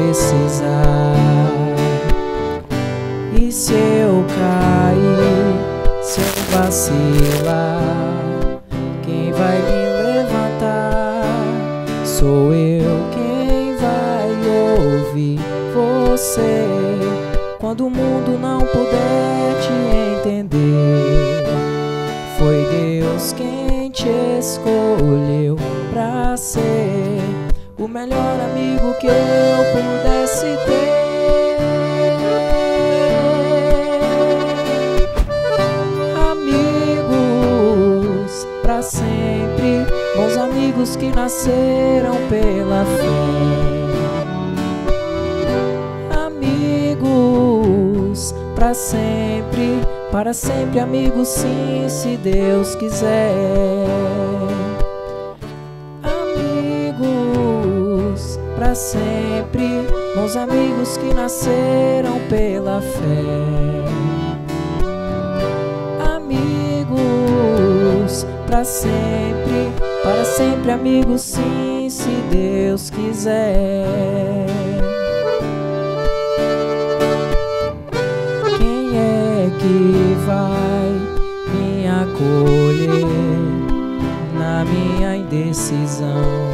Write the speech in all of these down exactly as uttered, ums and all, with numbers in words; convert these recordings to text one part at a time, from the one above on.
precisar. E se eu cair, se eu vacilar, quem vai me levantar? Sou eu quem vai ouvir você quando o mundo não puder te entender. Foi Deus quem te escolheu pra ser o melhor amigo que eu pudesse ter. Amigos pra sempre, bons amigos que nasceram pela fé. Amigos pra sempre, para sempre amigos sim, se Deus quiser. Amigos pra sempre, bons amigos que nasceram pela fé. Amigos pra sempre, para sempre amigos sim, se Deus quiser. Quem é que vai me acolher na minha indecisão?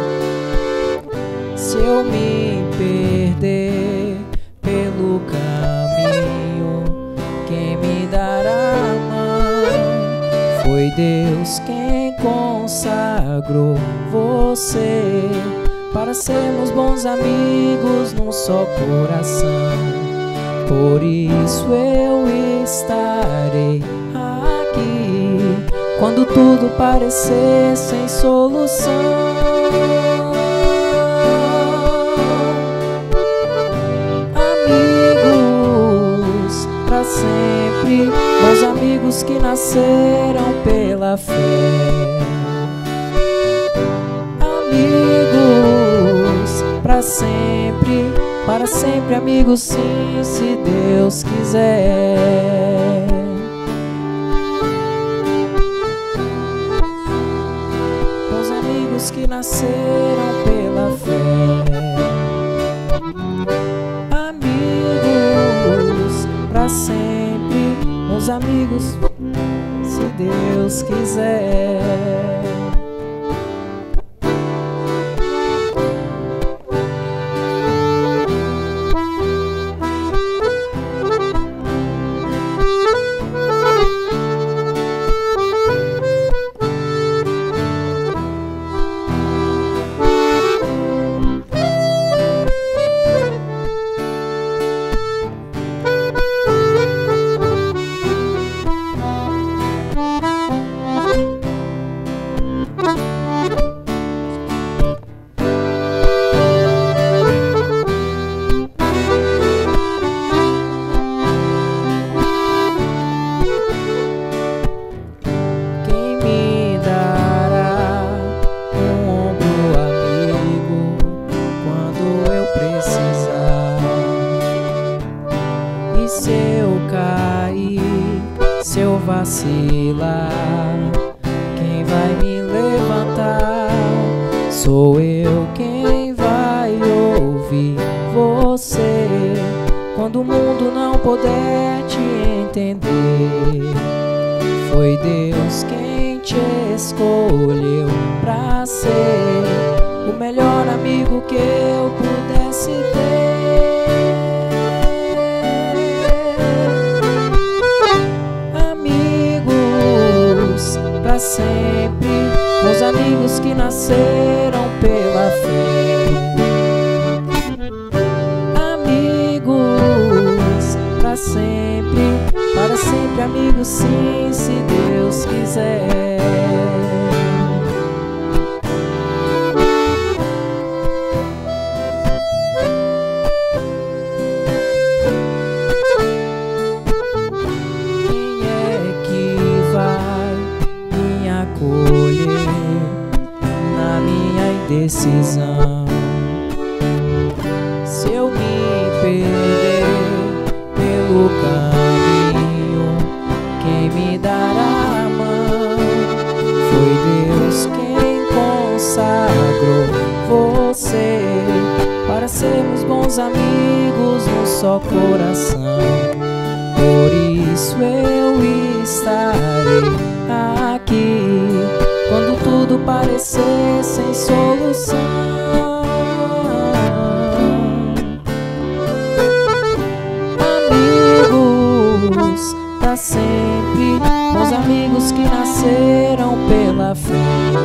Se eu me perder pelo caminho, quem me dará a mão? Foi Deus quem consagrou você para sermos bons amigos num só coração. Por isso eu estarei aqui quando tudo parecer sem solução. Amigos pra sempre, bons amigos que nasceram pela fé. Amigos pra sempre, para sempre amigos sim, se Deus quiser. Bons amigos que nasceram pela fé. Amigos pra sempre, bons amigos, se Deus quiser. Se eu cair, se eu vacilar, quem vai me levantar? Sou eu quem vai ouvir você quando o mundo não puder te entender. Foi Deus quem te escolheu pra ser o melhor amigo que eu pudesse ter. Pra sempre, bons amigos que nasceram pela fé. Amigos pra sempre, para sempre amigos sim, se Deus quiser. Na minha indecisão, se eu me perder pelo caminho, quem me dará a mão? Foi Deus quem consagrou você para sermos bons amigos num só coração. Por isso eu estarei aqui quando tudo parecer sem solução. Amigos pra sempre, bons amigos que nasceram pela fé.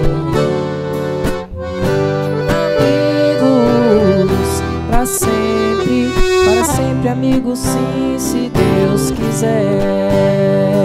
Amigos pra sempre, para sempre amigos sim, se Deus quiser.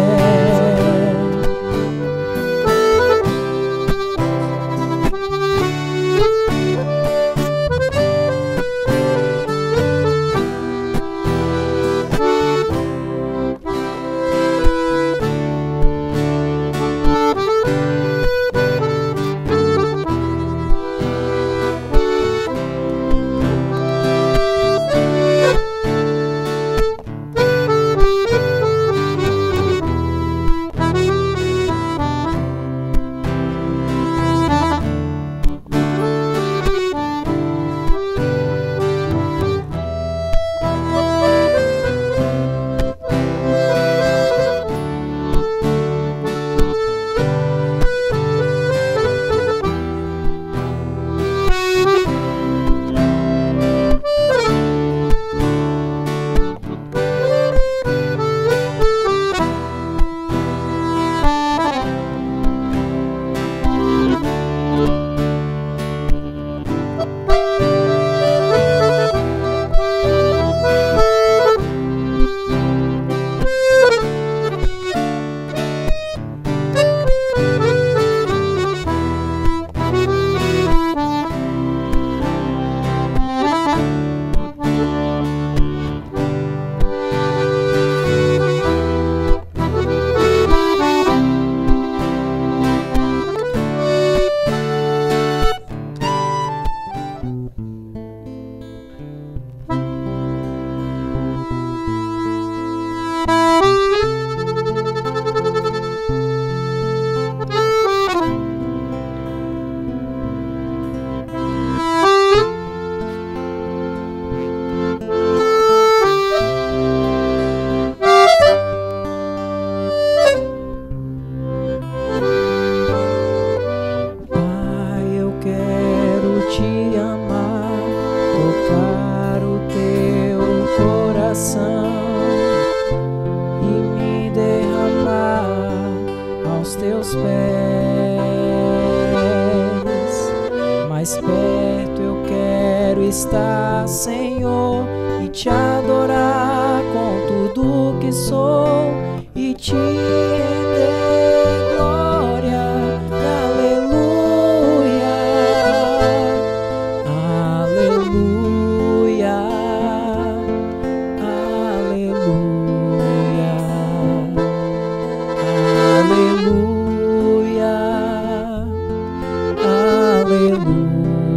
Mais perto eu quero estar, Senhor, e te adorar com tudo que sou e te render glória. Aleluia, aleluia, aleluia, aleluia, aleluia.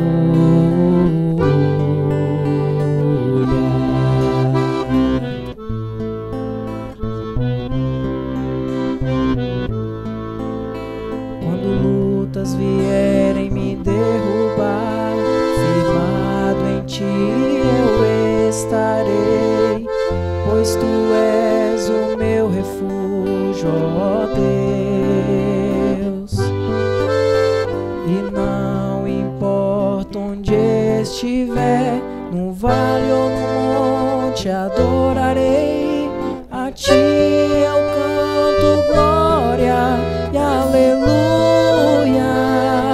Quando lutas vierem me derrubar, firmado em ti eu estarei, pois tu és o meu refúgio, ó Deus. E não importa onde estiver, no vale ou no monte, adorarei a ti. Eu canto glória e aleluia,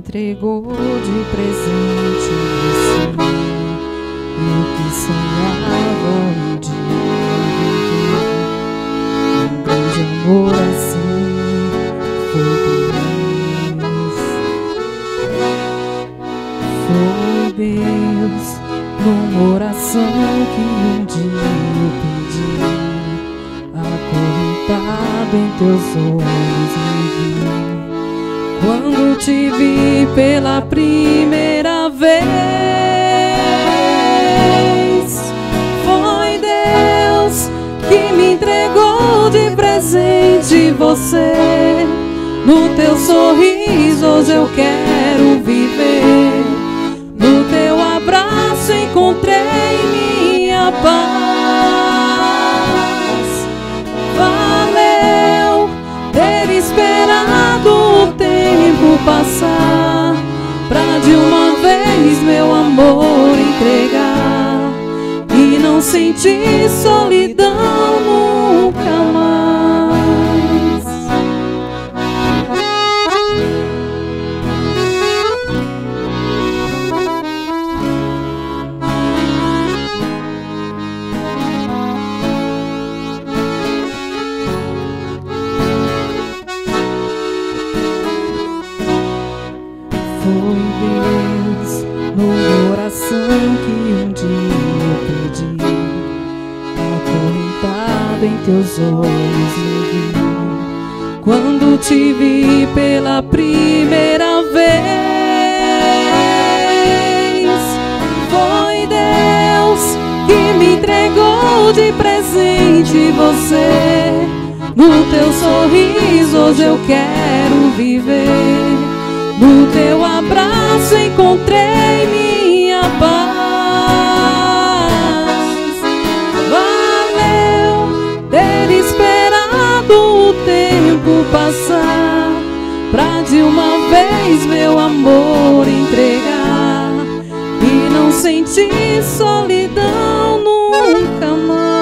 entregou de presente você. Eu que sonhava um dia viver um grande amor assim, foi Deus. Foi Deus numa oração que um dia eu pedi, acorrentado em teus olhos me vi. Quando te vi pela primeira vez, foi Deus que me entregou de presente você. No teu sorriso hoje eu quero viver, no teu abraço encontrei minha paz. Valeu ter esperado o tempo passar, pra de uma vez meu amor entregar e não sentir solidão nunca mais. Foi Deus numa oração que um dia eu pedi, acorrentado em teus olhos me vi. Quando te vi pela primeira vez, foi Deus que me entregou de presente você. No teu sorriso hoje eu quero viver, no teu abraço encontrei minha paz. Valeu ter esperado o tempo passar, pra de uma vez meu amor entregar e não sentir solidão nunca mais.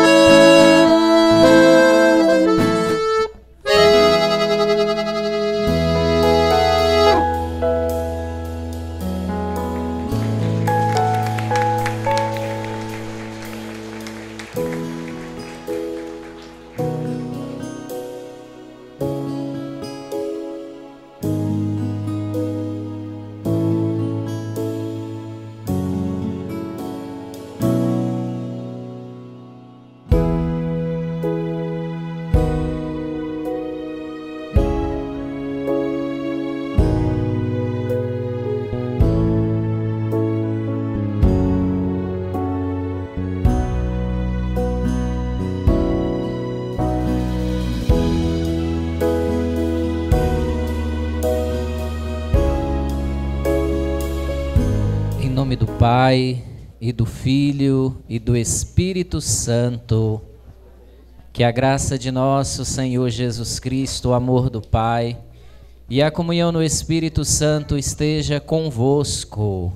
Em nome do Pai, e do Filho, e do Espírito Santo, que a graça de nosso Senhor Jesus Cristo, o amor do Pai e a comunhão no Espírito Santo esteja convosco.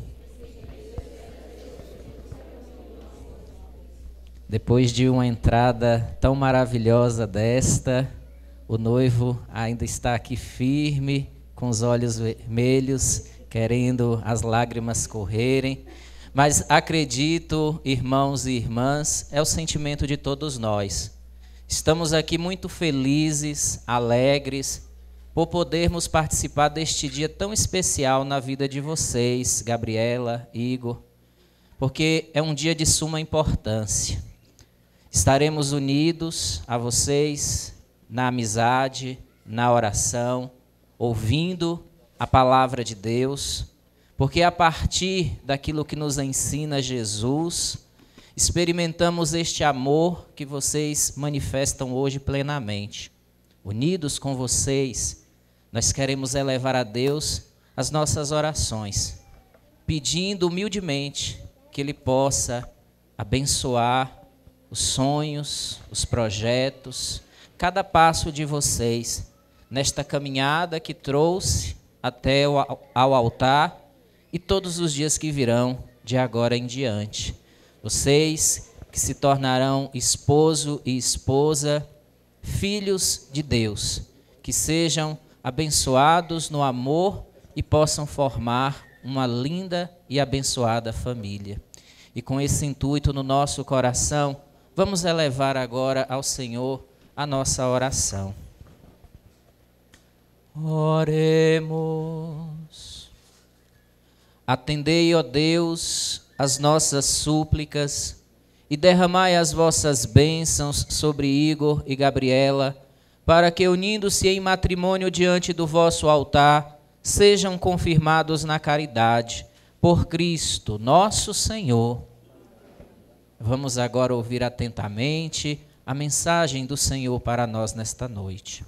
Depois de uma entrada tão maravilhosa desta, o noivo ainda está aqui firme, com os olhos vermelhos, querendo as lágrimas correrem. Mas acredito, irmãos e irmãs, é o sentimento de todos nós. Estamos aqui muito felizes, alegres, por podermos participar deste dia tão especial na vida de vocês, Gabriela, Igor, porque é um dia de suma importância. Estaremos unidos a vocês na amizade, na oração, ouvindo a palavra de Deus, porque a partir daquilo que nos ensina Jesus, experimentamos este amor que vocês manifestam hoje plenamente. Unidos com vocês, nós queremos elevar a Deus as nossas orações, pedindo humildemente que Ele possa abençoar os sonhos, os projetos, cada passo de vocês nesta caminhada que trouxe até ao altar e todos os dias que virão de agora em diante. Vocês que se tornarão esposo e esposa, filhos de Deus, que sejam abençoados no amor e possam formar uma linda e abençoada família. E com esse intuito no nosso coração, vamos elevar agora ao Senhor a nossa oração. Oremos. Atendei, ó Deus, as nossas súplicas e derramai as vossas bênçãos sobre Igor e Gabriela, para que, unindo-se em matrimônio diante do vosso altar, sejam confirmados na caridade, por Cristo, nosso Senhor. Vamos agora ouvir atentamente a mensagem do Senhor para nós nesta noite.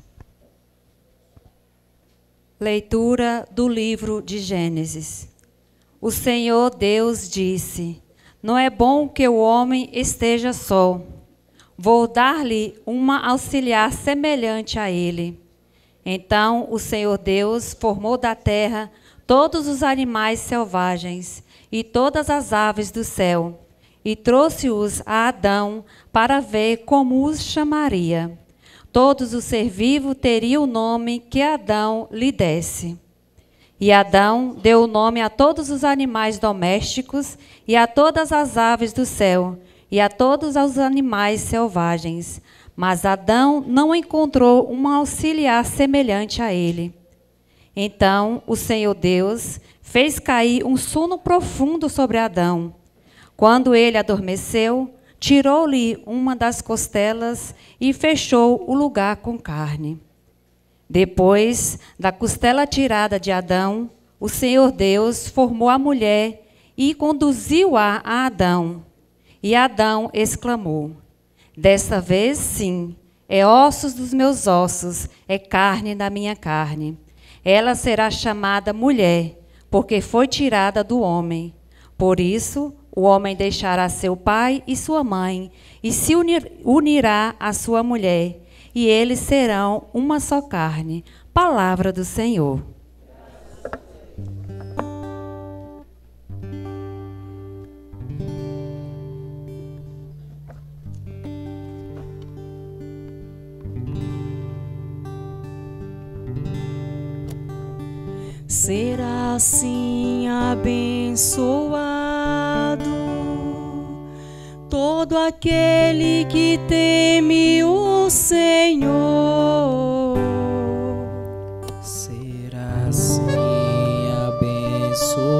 Leitura do livro de Gênesis. O Senhor Deus disse: não é bom que o homem esteja só. Vou dar-lhe uma auxiliar semelhante a ele. Então o Senhor Deus formou da terra todos os animais selvagens e todas as aves do céu, e trouxe-os a Adão para ver como os chamaria. Todos os ser vivo teriam o nome que Adão lhe desse. E Adão deu o nome a todos os animais domésticos e a todas as aves do céu e a todos os animais selvagens. Mas Adão não encontrou um auxiliar semelhante a ele. Então o Senhor Deus fez cair um sono profundo sobre Adão. Quando ele adormeceu, tirou-lhe uma das costelas e fechou o lugar com carne. Depois da costela tirada de Adão, o Senhor Deus formou a mulher e conduziu-a a Adão. E Adão exclamou: desta vez sim, é ossos dos meus ossos, é carne da minha carne. Ela será chamada mulher, porque foi tirada do homem. Por isso, o homem deixará seu pai e sua mãe, e se unir, unirá à sua mulher, e eles serão uma só carne. Palavra do Senhor. Será assim abençoado todo aquele que teme o Senhor. Será assim abençoado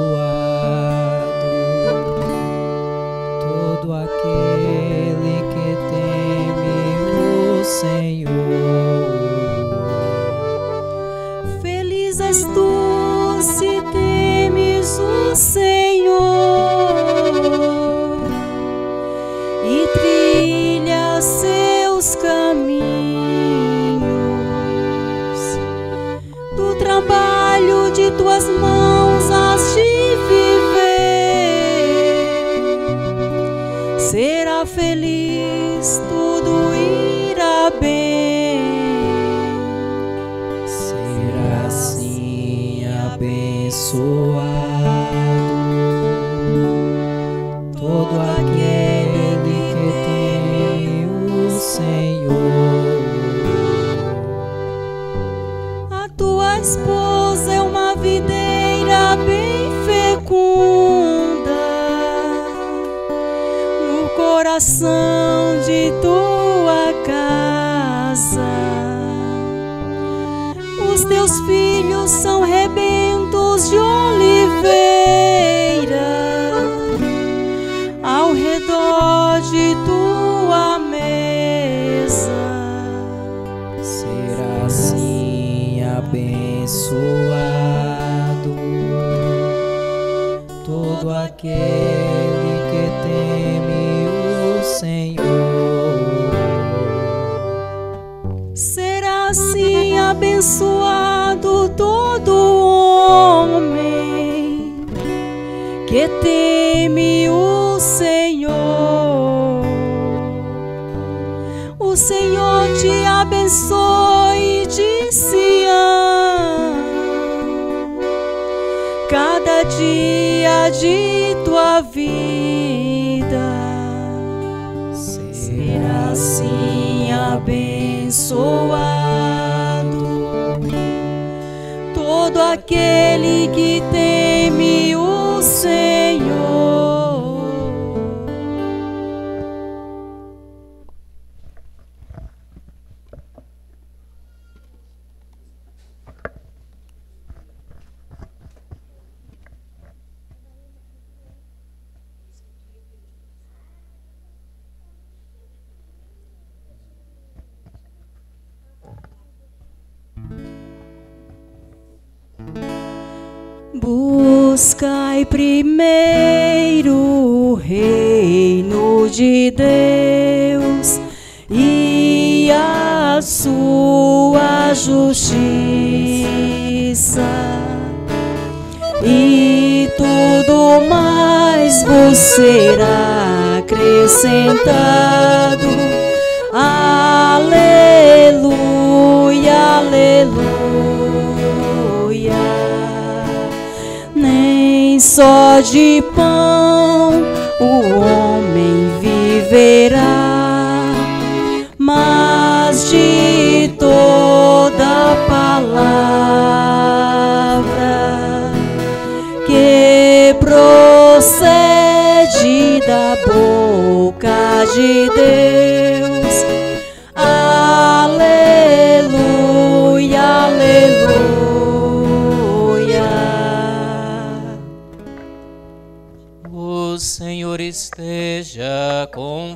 todo aquele que teme o Senhor. Feliz és tu se temes o Senhor e trilha seus caminhos. Do trabalho de tuas mãos has de viver. Será feliz, tudo irá bem. Será assim abençoado todo aquele que teme o Senhor. A tua esposa é uma videira bem fecunda no coração de tua casa. Os teus filhos são rebentos de oliveira ao redor de tua mesa. Será assim abençoado todo aquele que teme o Senhor. Será assim abençoado todo homem que teme o Senhor. O Senhor te abençoe de Sião cada dia de tua vida. Será assim abençoado todo aquele aquele que teme o Senhor. Buscai primeiro o reino de Deus e a sua justiça, e tudo mais vos será acrescentado. Aleluia, aleluia. Nem só de pão o homem viverá, mas de toda palavra que procede da boca de Deus. Aleluia, aleluia. O Senhor esteja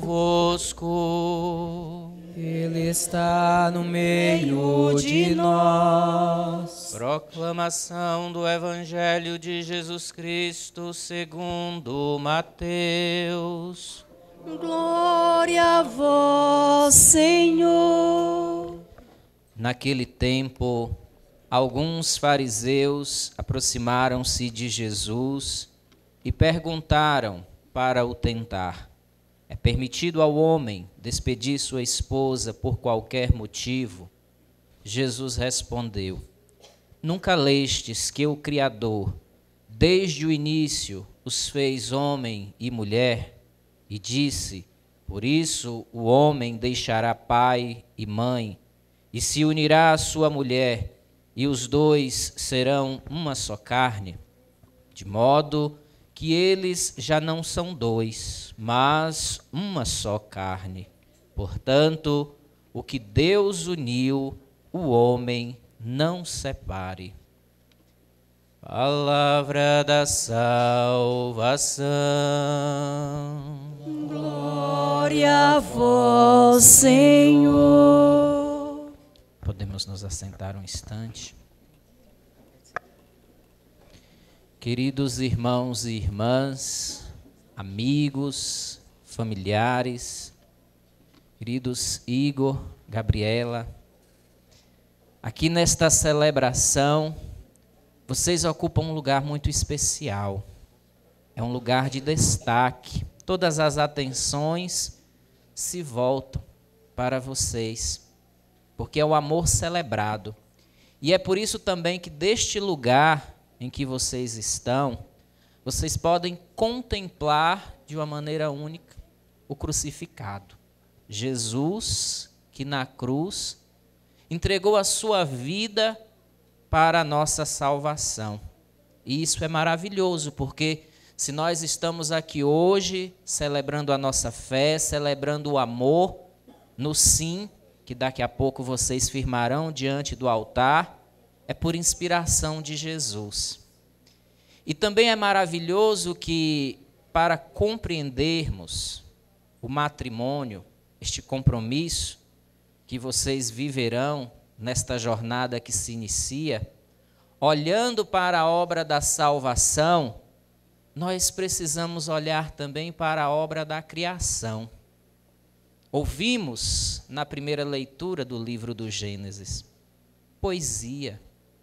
convosco. Ele está no meio de nós. Proclamação do Evangelho de Jesus Cristo segundo Mateus. Glória a vós, Senhor. Naquele tempo, alguns fariseus aproximaram-se de Jesus e perguntaram para o tentar: é permitido ao homem despedir sua esposa por qualquer motivo? Jesus respondeu: nunca lestes que o Criador, desde o início, os fez homem e mulher? E disse: por isso o homem deixará pai e mãe, e se unirá à sua mulher, e os dois serão uma só carne. De modo que eles já não são dois, mas uma só carne. Portanto, o que Deus uniu, o homem não separe. Palavra da salvação. Glória a vós, Senhor. Podemos nos assentar um instante. Queridos irmãos e irmãs, amigos, familiares, queridos Igor, Gabriela, aqui nesta celebração, vocês ocupam um lugar muito especial. É um lugar de destaque. Todas as atenções se voltam para vocês, porque é o amor celebrado. E é por isso também que deste lugar em que vocês estão, vocês podem contemplar de uma maneira única o crucificado. Jesus, que na cruz entregou a sua vida para a nossa salvação. E isso é maravilhoso, porque se nós estamos aqui hoje celebrando a nossa fé, celebrando o amor, no sim, que daqui a pouco vocês firmarão diante do altar, é por inspiração de Jesus. E também é maravilhoso que, para compreendermos o matrimônio, este compromisso que vocês viverão nesta jornada que se inicia, olhando para a obra da salvação, nós precisamos olhar também para a obra da criação. Ouvimos na primeira leitura do livro do Gênesis poesia,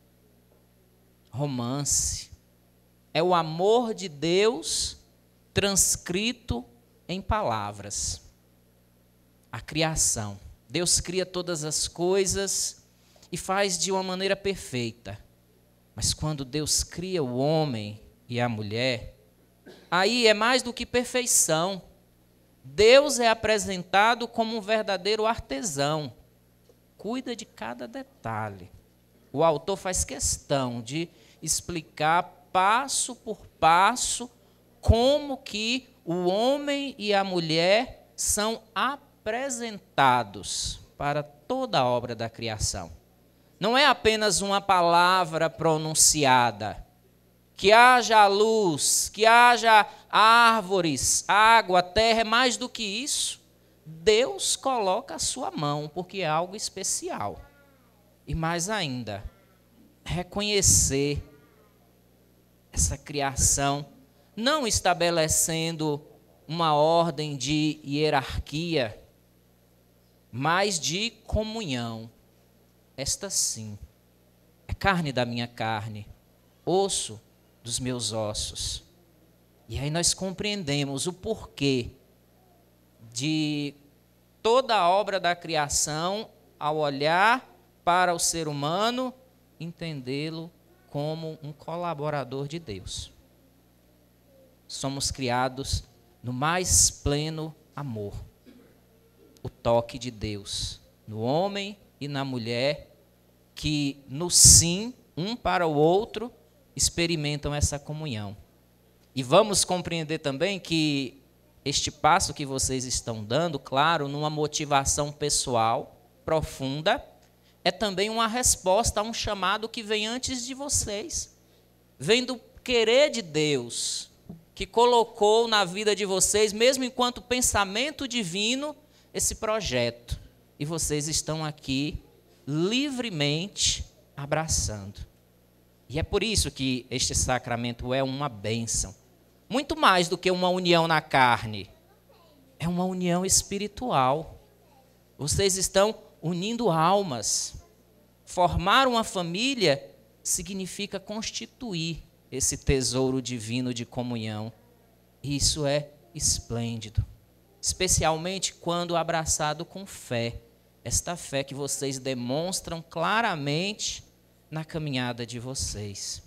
romance. É o amor de Deus transcrito em palavras. A criação. Deus cria todas as coisas e faz de uma maneira perfeita. Mas quando Deus cria o homem e a mulher, aí é mais do que perfeição. Deus é apresentado como um verdadeiro artesão. Cuida de cada detalhe. O autor faz questão de explicar passo por passo como que o homem e a mulher são apresentados para toda a obra da criação. Não é apenas uma palavra pronunciada. Que haja luz, que haja árvores, água, terra, é mais do que isso. Deus coloca a sua mão, porque é algo especial. E mais ainda, reconhecer essa criação, não estabelecendo uma ordem de hierarquia, mas de comunhão. Esta sim, é carne da minha carne, osso dos meus ossos. E aí nós compreendemos o porquê de toda a obra da criação, ao olhar para o ser humano, entendê-lo como um colaborador de Deus. Somos criados no mais pleno amor. O toque de Deus no homem e na mulher, que no sim, um para o outro, experimentam essa comunhão. E vamos compreender também que este passo que vocês estão dando, claro, numa motivação pessoal profunda, é também uma resposta a um chamado que vem antes de vocês. Vem do querer de Deus, que colocou na vida de vocês, mesmo enquanto pensamento divino, esse projeto. E vocês estão aqui livremente abraçando. E é por isso que este sacramento é uma bênção. Muito mais do que uma união na carne. É uma união espiritual. Vocês estão unindo almas. Formar uma família significa constituir esse tesouro divino de comunhão. E isso é esplêndido. Especialmente quando abraçado com fé. Esta fé que vocês demonstram claramente na caminhada de vocês.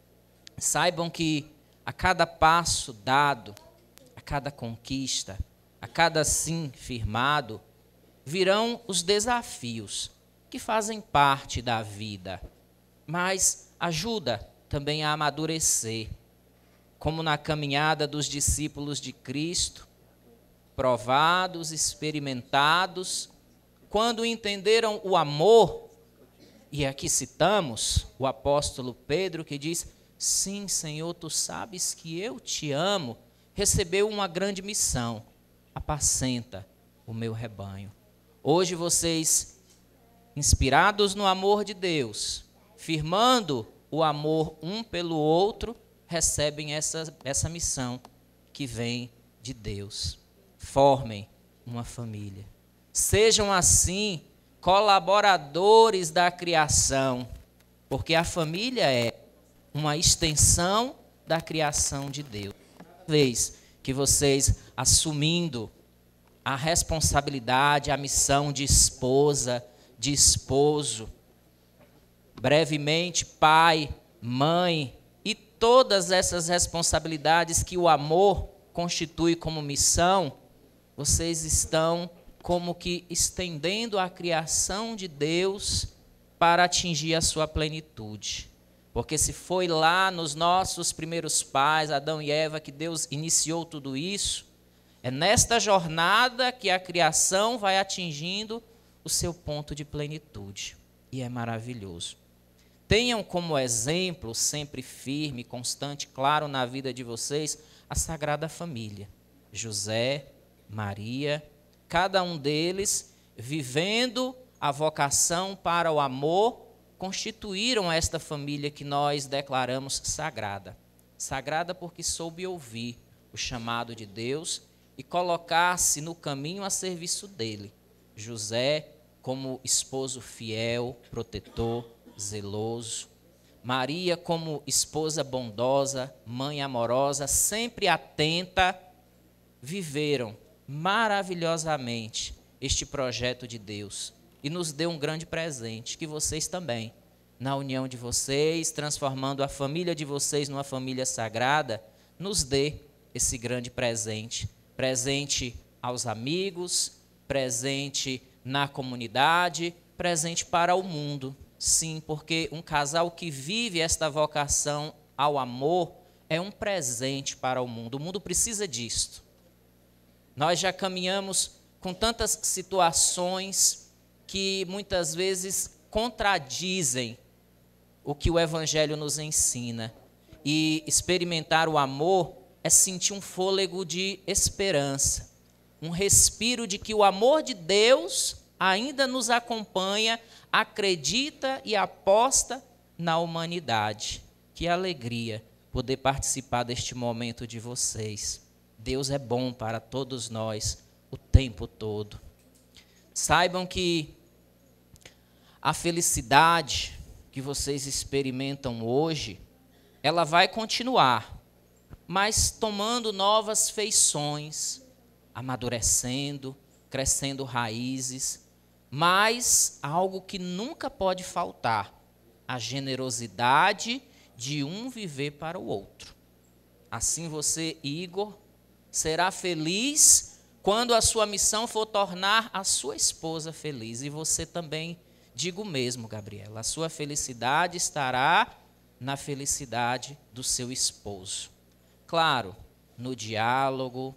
Saibam que a cada passo dado, a cada conquista, a cada sim firmado, virão os desafios que fazem parte da vida, mas ajuda também a amadurecer, como na caminhada dos discípulos de Cristo, provados, experimentados, quando entenderam o amor. E aqui citamos o apóstolo Pedro, que diz: sim, Senhor, tu sabes que eu te amo. Recebeu uma grande missão: apacenta o meu rebanho. Hoje vocês, inspirados no amor de Deus, firmando o amor um pelo outro, recebem essa, essa missão que vem de Deus. Formem uma família. Sejam assim colaboradores da criação, porque a família é uma extensão da criação de Deus. Uma vez que vocês, assumindo a responsabilidade, a missão de esposa, de esposo, brevemente pai, mãe e todas essas responsabilidades que o amor constitui como missão, vocês estão como que estendendo a criação de Deus para atingir a sua plenitude. Porque se foi lá nos nossos primeiros pais, Adão e Eva, que Deus iniciou tudo isso, é nesta jornada que a criação vai atingindo o seu ponto de plenitude. E é maravilhoso. Tenham como exemplo, sempre firme, constante, claro na vida de vocês, a Sagrada Família. José, Maria, cada um deles vivendo a vocação para o amor, constituíram esta família que nós declaramos sagrada. Sagrada porque soube ouvir o chamado de Deus e colocar-se no caminho a serviço dele. José como esposo fiel, protetor, zeloso. Maria como esposa bondosa, mãe amorosa, sempre atenta, viveram maravilhosamente este projeto de Deus e nos deu um grande presente, que vocês também, na união de vocês, transformando a família de vocês numa família sagrada, nos dê esse grande presente, presente aos amigos, presente na comunidade, presente para o mundo. Sim, porque um casal que vive esta vocação ao amor é um presente para o mundo. O mundo precisa disto. Nós já caminhamos com tantas situações que muitas vezes contradizem o que o Evangelho nos ensina. E experimentar o amor é sentir um fôlego de esperança, um respiro de que o amor de Deus ainda nos acompanha, acredita e aposta na humanidade. Que alegria poder participar deste momento de vocês. Deus é bom para todos nós o tempo todo. Saibam que a felicidade que vocês experimentam hoje, ela vai continuar, mas tomando novas feições, amadurecendo, crescendo raízes, mas algo que nunca pode faltar, a generosidade de um viver para o outro. Assim você, Igor, será feliz quando a sua missão for tornar a sua esposa feliz. E você também, digo mesmo, Gabriela, a sua felicidade estará na felicidade do seu esposo. Claro, no diálogo,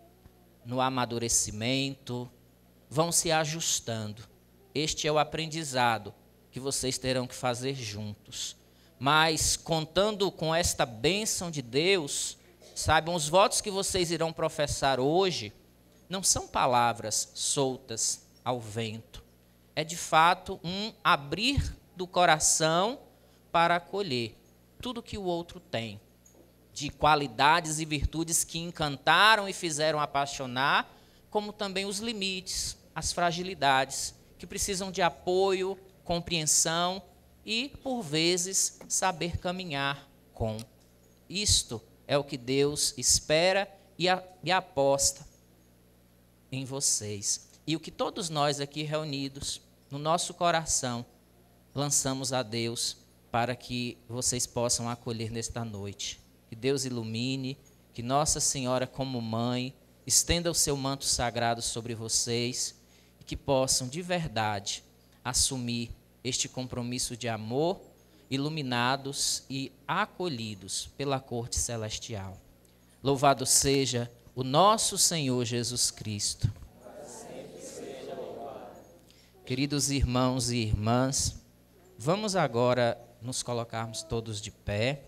no amadurecimento, vão se ajustando. Este é o aprendizado que vocês terão que fazer juntos. Mas, contando com esta bênção de Deus, saibam, os votos que vocês irão professar hoje não são palavras soltas ao vento. É, de fato, um abrir do coração para acolher tudo que o outro tem, de qualidades e virtudes que encantaram e fizeram apaixonar, como também os limites, as fragilidades, que precisam de apoio, compreensão e, por vezes, saber caminhar com. Isto é o que Deus espera e, a, e aposta em vocês. E o que todos nós aqui reunidos, no nosso coração, lançamos a Deus para que vocês possam acolher nesta noite. Que Deus ilumine, que Nossa Senhora, como mãe, estenda o seu manto sagrado sobre vocês e que possam, de verdade, assumir este compromisso de amor, iluminados e acolhidos pela corte celestial. Louvado seja o nosso Senhor Jesus Cristo. Sempre seja louvado. Queridos irmãos e irmãs, vamos agora nos colocarmos todos de pé.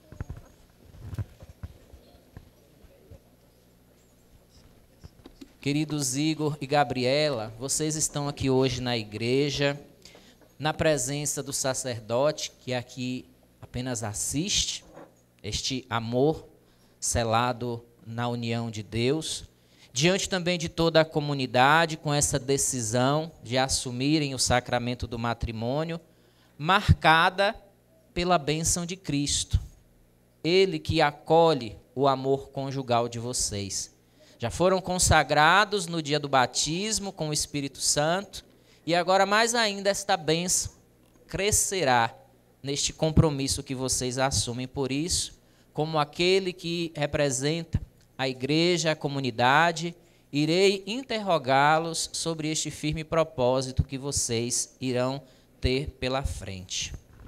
Queridos Igor e Gabriela, vocês estão aqui hoje na igreja, na presença do sacerdote que aqui apenas assiste, este amor selado na união de Deus, diante também de toda a comunidade com essa decisão de assumirem o sacramento do matrimônio, marcada pela bênção de Cristo, Ele que acolhe o amor conjugal de vocês. Já foram consagrados no dia do batismo com o Espírito Santo, e agora mais ainda esta bênção crescerá neste compromisso que vocês assumem. Por isso, como aquele que representa a igreja, a comunidade, irei interrogá-los sobre este firme propósito que vocês irão ter pela frente.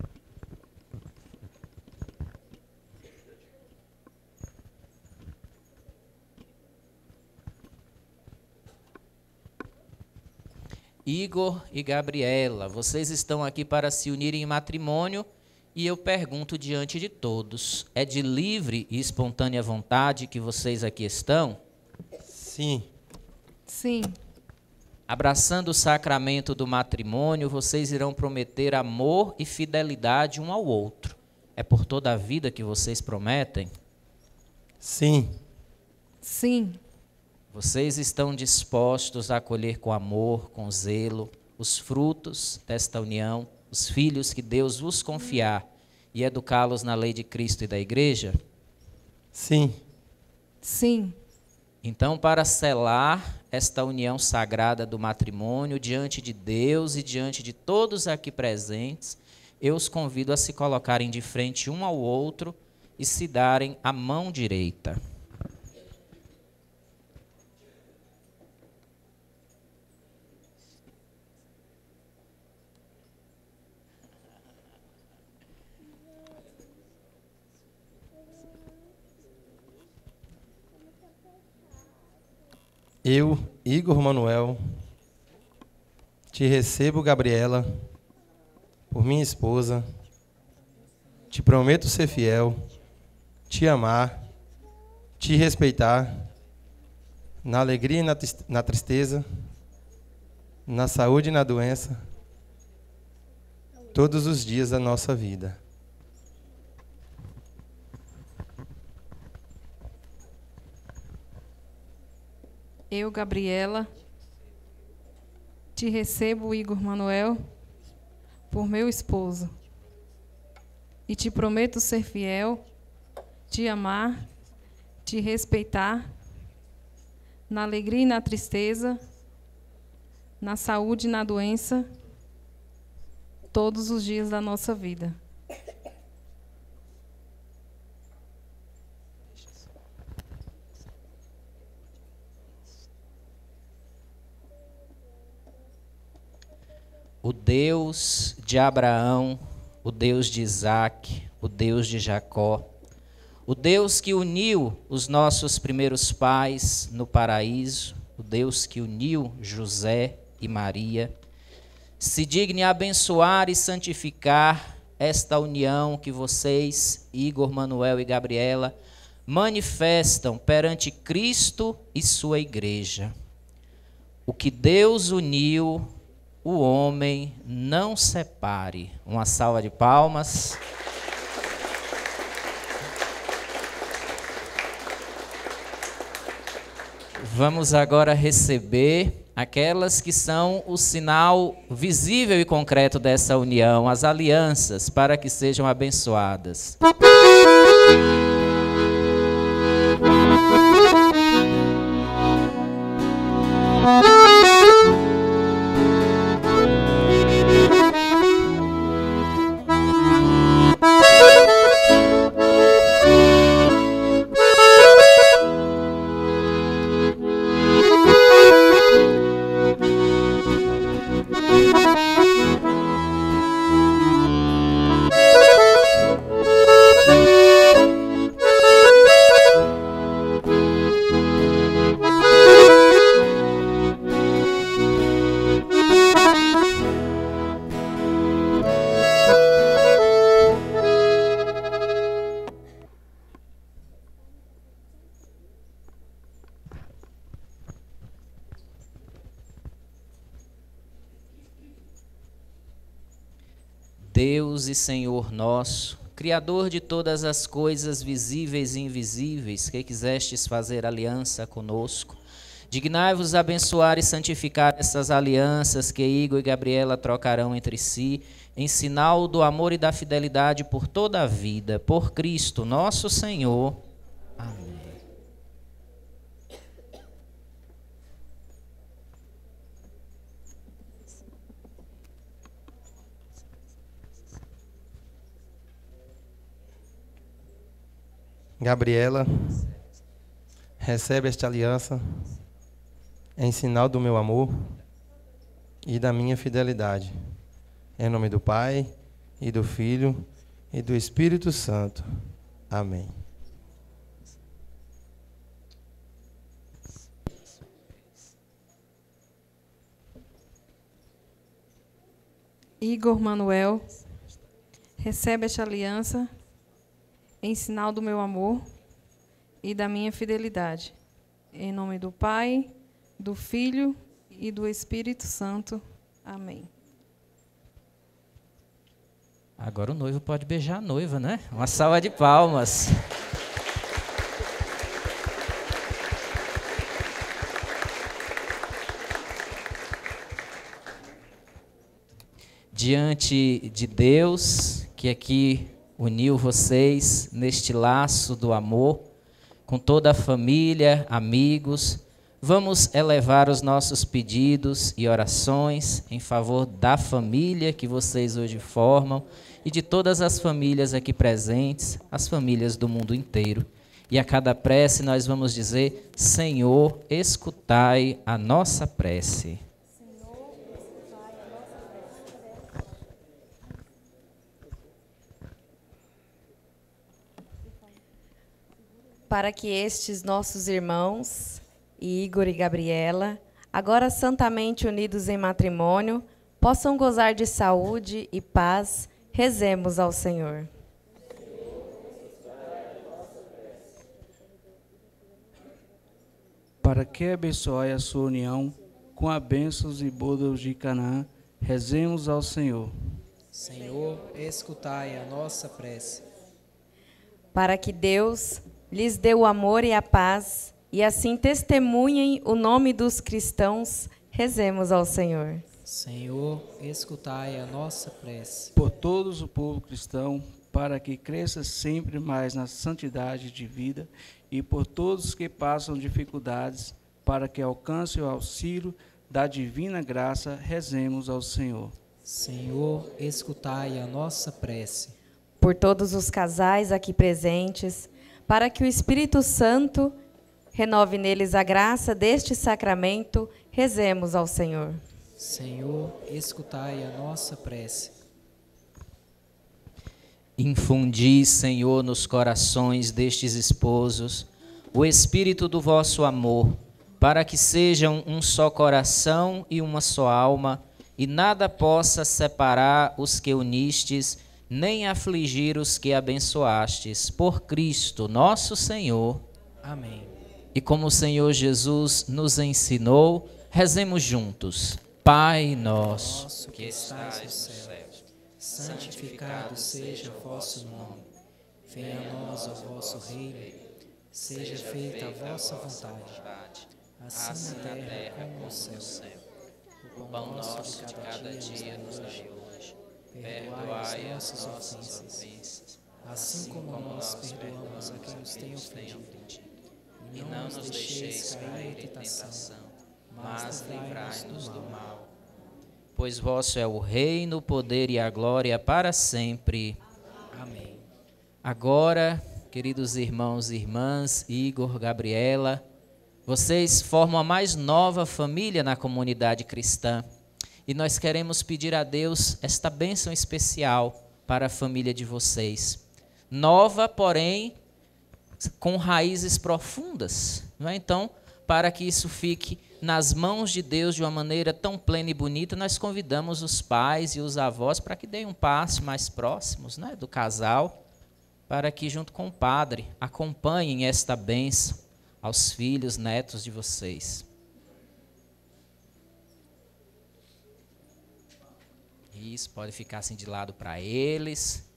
Igor e Gabriela, vocês estão aqui para se unirem em matrimônio e eu pergunto diante de todos, é de livre e espontânea vontade que vocês aqui estão? Sim. Sim. Abraçando o sacramento do matrimônio, vocês irão prometer amor e fidelidade um ao outro. É por toda a vida que vocês prometem? Sim. Sim. Vocês estão dispostos a acolher com amor, com zelo, os frutos desta união, os filhos que Deus vos confiar e educá-los na lei de Cristo e da igreja? Sim. Sim. Então, para selar esta união sagrada do matrimônio diante de Deus e diante de todos aqui presentes, eu os convido a se colocarem de frente um ao outro e se darem a mão direita. Eu, Igor Manuel, te recebo, Gabriela, por minha esposa, te prometo ser fiel, te amar, te respeitar, na alegria e na, na tristeza, na saúde e na doença, todos os dias da nossa vida. Eu, Gabriela, te recebo, Igor Manuel, por meu esposo, e te prometo ser fiel, te amar, te respeitar, na alegria e na tristeza, na saúde e na doença, todos os dias da nossa vida. O Deus de Abraão, o Deus de Isaac, o Deus de Jacó, o Deus que uniu os nossos primeiros pais no paraíso, o Deus que uniu José e Maria, se digne abençoar e santificar esta união que vocês, Igor, Manuel e Gabriela, manifestam perante Cristo e sua igreja. O que Deus uniu, o homem não separe. Uma salva de palmas. Vamos agora receber aquelas que são o sinal visível e concreto dessa união, as alianças, para que sejam abençoadas. Deus e Senhor nosso, Criador de todas as coisas visíveis e invisíveis, que quisestes fazer aliança conosco, dignai-vos abençoar e santificar essas alianças que Igor e Gabriela trocarão entre si, em sinal do amor e da fidelidade por toda a vida, por Cristo nosso Senhor. Amém. Gabriela, recebe esta aliança em sinal do meu amor e da minha fidelidade. Em nome do Pai, e do Filho, e do Espírito Santo. Amém. Igor Manuel, recebe esta aliança em sinal do meu amor e da minha fidelidade. Em nome do Pai, do Filho e do Espírito Santo. Amém. Agora o noivo pode beijar a noiva, né? Uma salva de palmas. Diante de Deus, que aqui uniu vocês neste laço do amor, com toda a família, amigos, vamos elevar os nossos pedidos e orações em favor da família que vocês hoje formam e de todas as famílias aqui presentes, as famílias do mundo inteiro. E a cada prece nós vamos dizer: Senhor, escutai a nossa prece. Para que estes nossos irmãos e Igor e Gabriela, agora santamente unidos em matrimônio, possam gozar de saúde e paz. Rezemos ao Senhor. Para que abençoe a sua união com as bênçãos e bodas de Canaã, rezemos ao Senhor. Senhor, escutai a nossa prece. Para que Deus lhes dê o amor e a paz, e assim testemunhem o nome dos cristãos, rezemos ao Senhor. Senhor, escutai a nossa prece. Por todos o povo cristão, para que cresça sempre mais na santidade de vida, e por todos que passam dificuldades, para que alcance o auxílio da divina graça, rezemos ao Senhor. Senhor, escutai a nossa prece. Por todos os casais aqui presentes, para que o Espírito Santo renove neles a graça deste sacramento, rezemos ao Senhor. Senhor, escutai a nossa prece. Infundi, Senhor, nos corações destes esposos o espírito do vosso amor, para que sejam um só coração e uma só alma, e nada possa separar os que unistes, nem afligir os que abençoastes. Por Cristo, nosso Senhor. Amém. E como o Senhor Jesus nos ensinou, rezemos juntos. Pai nosso, Nosso que estais no céu, santificado seja o vosso nome. Venha a nós o vosso reino. Seja feita a vossa vontade, assim na terra como no céu. O pão nosso de cada dia nos dai hoje. Perdoai as nossas ofensas, assim como nós perdoamos a quem nos tem ofendido. E não nos deixeis cair em tentação, mas livrai-nos do mal. Pois vosso é o reino, o poder e a glória para sempre. Amém. Agora, queridos irmãos e irmãs, Igor, Gabriela, vocês formam a mais nova família na comunidade cristã. E nós queremos pedir a Deus esta bênção especial para a família de vocês. Nova, porém, com raízes profundas, não é? Então, para que isso fique nas mãos de Deus de uma maneira tão plena e bonita, nós convidamos os pais e os avós para que deem um passo mais próximos, né, do casal, para que junto com o padre acompanhem esta bênção aos filhos, netos de vocês. Isso, pode ficar assim de lado para eles.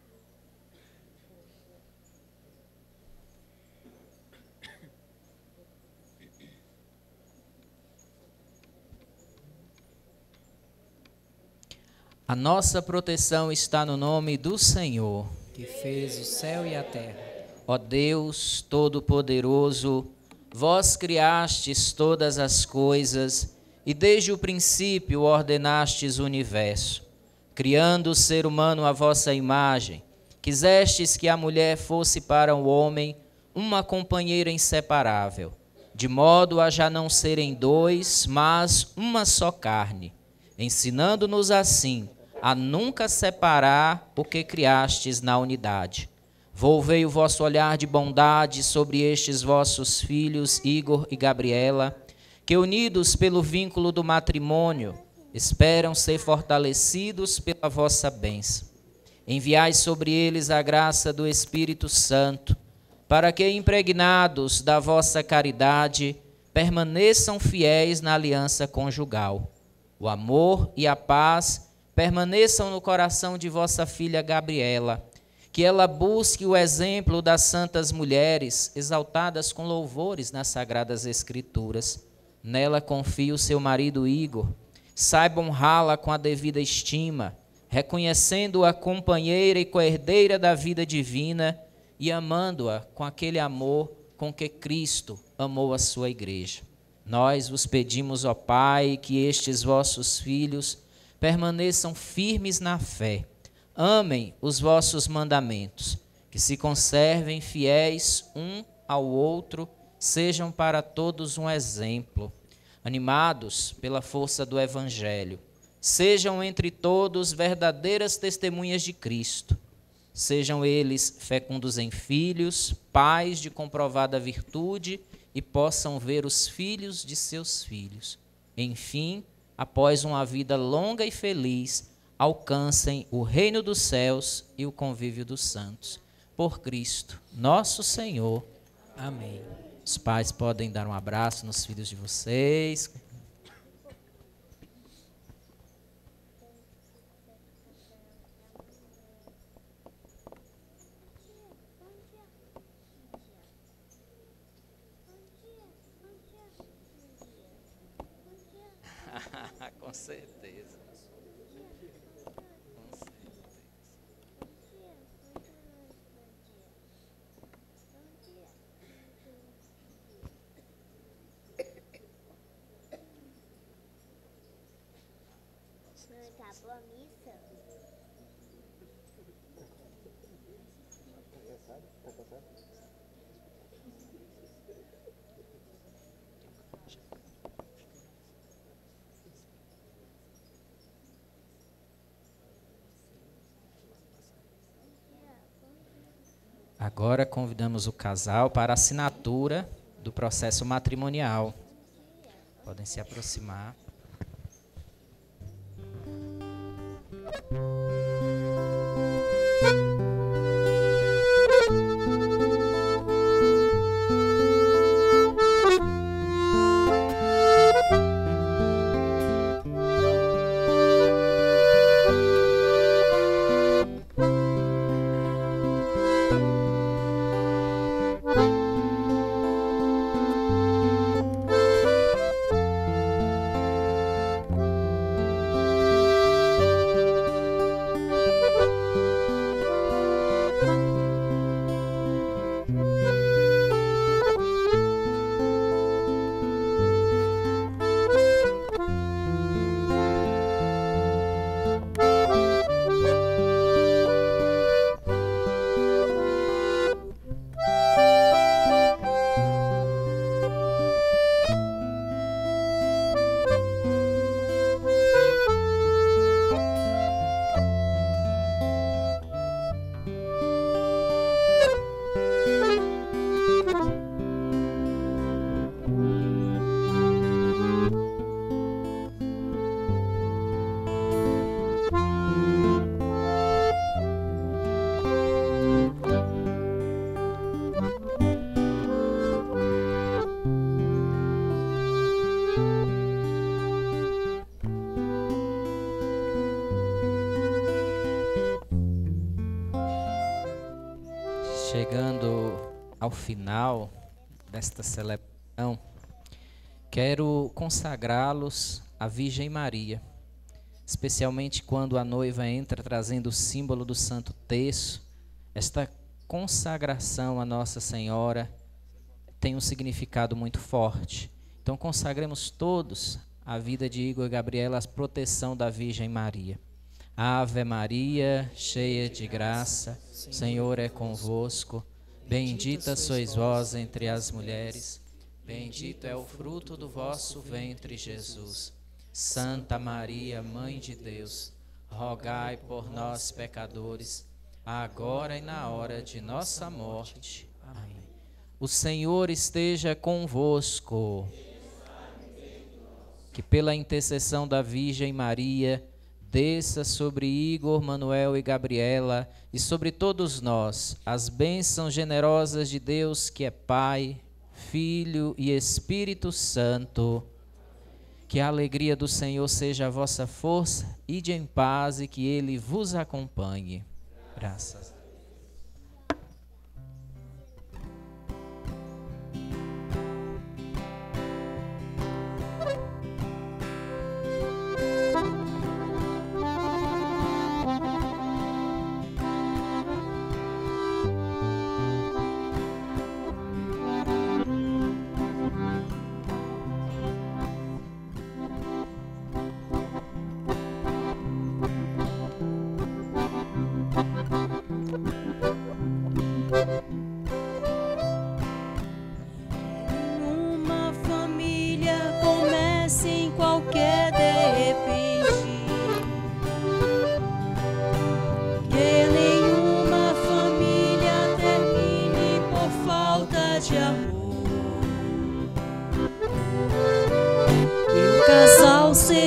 A nossa proteção está no nome do Senhor, Que fez o céu e a terra. ó Deus Todo-Poderoso, vós criastes todas as coisas e desde o princípio ordenastes o universo. Criando o ser humano à vossa imagem, quisestes que a mulher fosse para o homem uma companheira inseparável, de modo a já não serem dois, mas uma só carne, ensinando-nos assim a nunca separar o que criastes na unidade. Volvei o vosso olhar de bondade sobre estes vossos filhos, Igor e Gabriela, que unidos pelo vínculo do matrimônio, esperam ser fortalecidos pela vossa bênção. Enviai sobre eles a graça do Espírito Santo, para que, impregnados da vossa caridade, permaneçam fiéis na aliança conjugal. O amor e a paz permaneçam no coração de vossa filha Gabriela, que ela busque o exemplo das santas mulheres, exaltadas com louvores nas Sagradas Escrituras. Nela confia o seu marido Igor. Saiba honrá-la com a devida estima, reconhecendo-a companheira e coerdeira da vida divina e amando-a com aquele amor com que Cristo amou a sua igreja. Nós vos pedimos, ó Pai, que estes vossos filhos permaneçam firmes na fé, amem os vossos mandamentos, que se conservem fiéis um ao outro, sejam para todos um exemplo, animados pela força do Evangelho, sejam entre todos verdadeiras testemunhas de Cristo, sejam eles fecundos em filhos, pais de comprovada virtude e possam ver os filhos de seus filhos. Enfim, após uma vida longa e feliz, alcancem o reino dos céus e o convívio dos santos. Por Cristo, nosso Senhor. Amém. Os pais podem dar um abraço nos filhos de vocês. Com certeza. Com certeza. Acabou a missa? Agora convidamos o casal para a assinatura do processo matrimonial. Podem se aproximar. Chegando ao final desta celebração, quero consagrá-los à Virgem Maria, especialmente quando a noiva entra trazendo o símbolo do Santo Terço. Esta consagração a Nossa Senhora tem um significado muito forte. Então consagremos todos a vida de Igor e Gabriela à proteção da Virgem Maria. Ave Maria, cheia de graça, o Senhor é convosco. Bendita sois vós entre as mulheres, bendito é o fruto do vosso ventre, Jesus. Santa Maria, Mãe de Deus, rogai por nós, pecadores, agora e na hora de nossa morte. Amém. O Senhor esteja convosco. Que pela intercessão da Virgem Maria, desça sobre Igor, Manuel e Gabriela e sobre todos nós as bênçãos generosas de Deus, que é Pai, Filho e Espírito Santo. Que a alegria do Senhor seja a vossa força, ide em paz e que Ele vos acompanhe. Graças.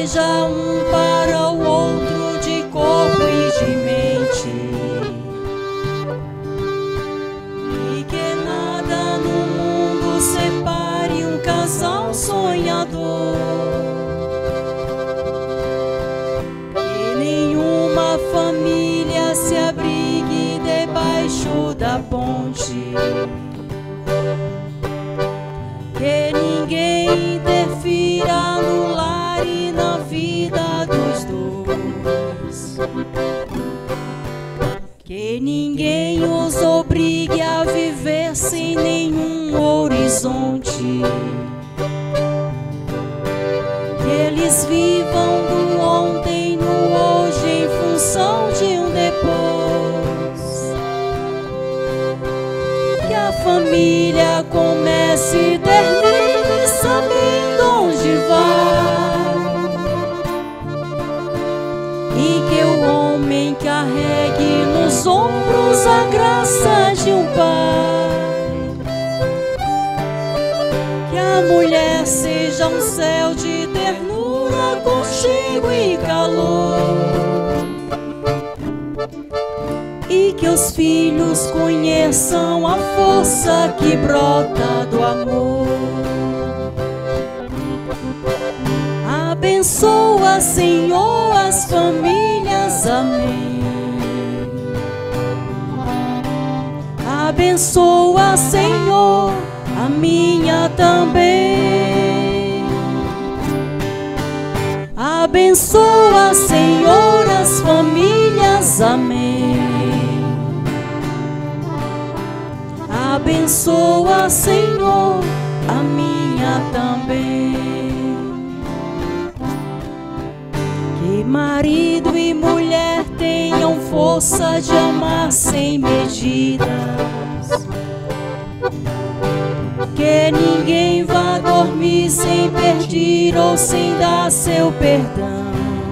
seja um para o outro de corpo e de mente, e que nada no mundo separe um casal sonhador, que nenhuma família se abrigue debaixo da ponte, que ninguém interfira no lar e na vida dos dois, que ninguém os obrigue a viver sem nenhum horizonte, que eles vivam do ontem no hoje em função de um depois, que a família comece e termine sabendo onde vai, e que o homem carregue nos ombros a graça de um pai, que a mulher seja um céu de ternura, aconchego e calor, e que os filhos conheçam a força que brota do amor. Abençoa, Senhor, as famílias, amém. Abençoa, Senhor, a minha também. Abençoa, Senhor, as famílias, amém. Abençoa, Senhor, a minha também. Que marido e mulher tenham força de amar sem medidas, que ninguém vá dormir sem pedir ou sem dar seu perdão,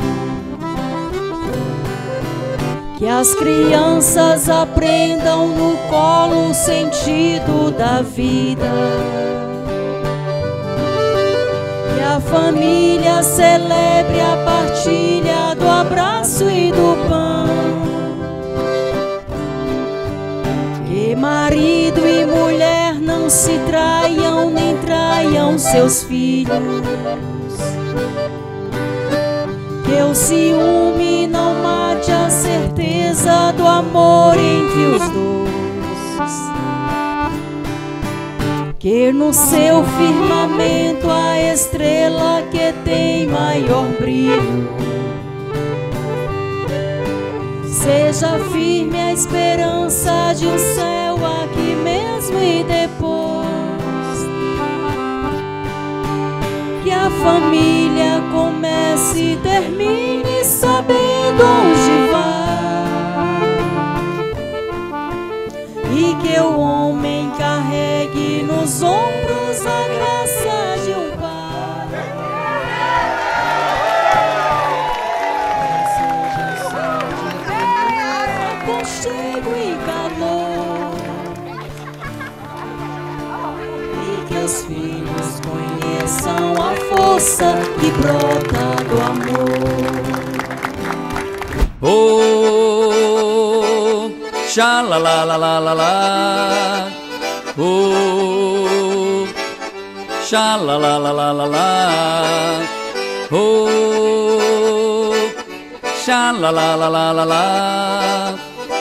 que as crianças aprendam no colo o sentido da vida, que a família celebre a partilha do abraço e do pão, que marido e mulher não se traiam nem traiam seus filhos, que o ciúme não mate a certeza do amor entre os dois, que no seu firmamento a estrela que tem maior brilho seja firme a esperança de um céu aqui mesmo e depois, que a família comece e termine sabendo onde vai, e que o homem carregue nos ombros a graça de um pai. Aconchego e calor, e que os filhos conheçam a força que brota do amor. Oh, xa la la la la la la. Oh, xa la la la la la la. Oh, xa la la la la la la.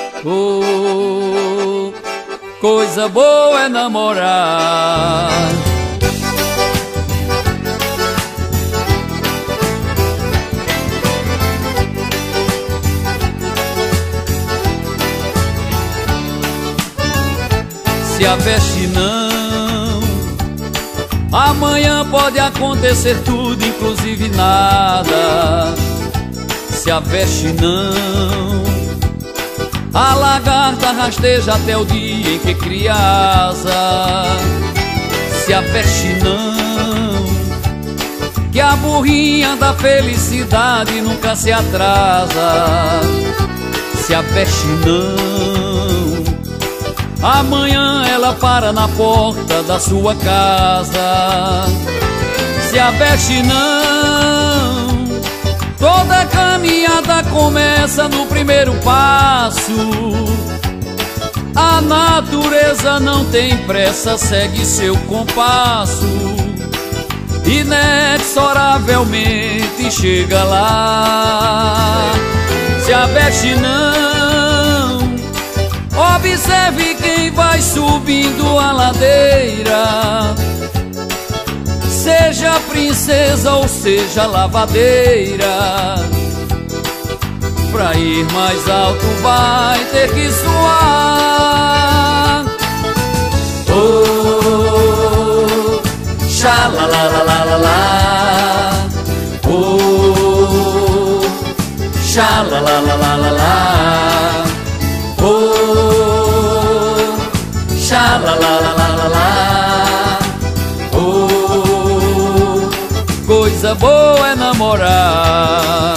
Oh, coisa boa é namorar. Se aveste não, amanhã pode acontecer tudo, inclusive nada. Se aveste não, a lagarta rasteja até o dia em que cria asa. Se aveste não, que a burrinha da felicidade nunca se atrasa. Se aveste não, amanhã ela para na porta da sua casa. Se aveste não, Toda caminhada começa no primeiro passo. A natureza não tem pressa, segue seu compasso. Inexoravelmente chega lá. Se abeste não, observe quem vai subindo a ladeira. Seja princesa ou seja lavadeira, pra ir mais alto vai ter que suar. Oh, xalalalala, oh, xalalalala, oh, xalalalala, oh, coisa boa é namorar.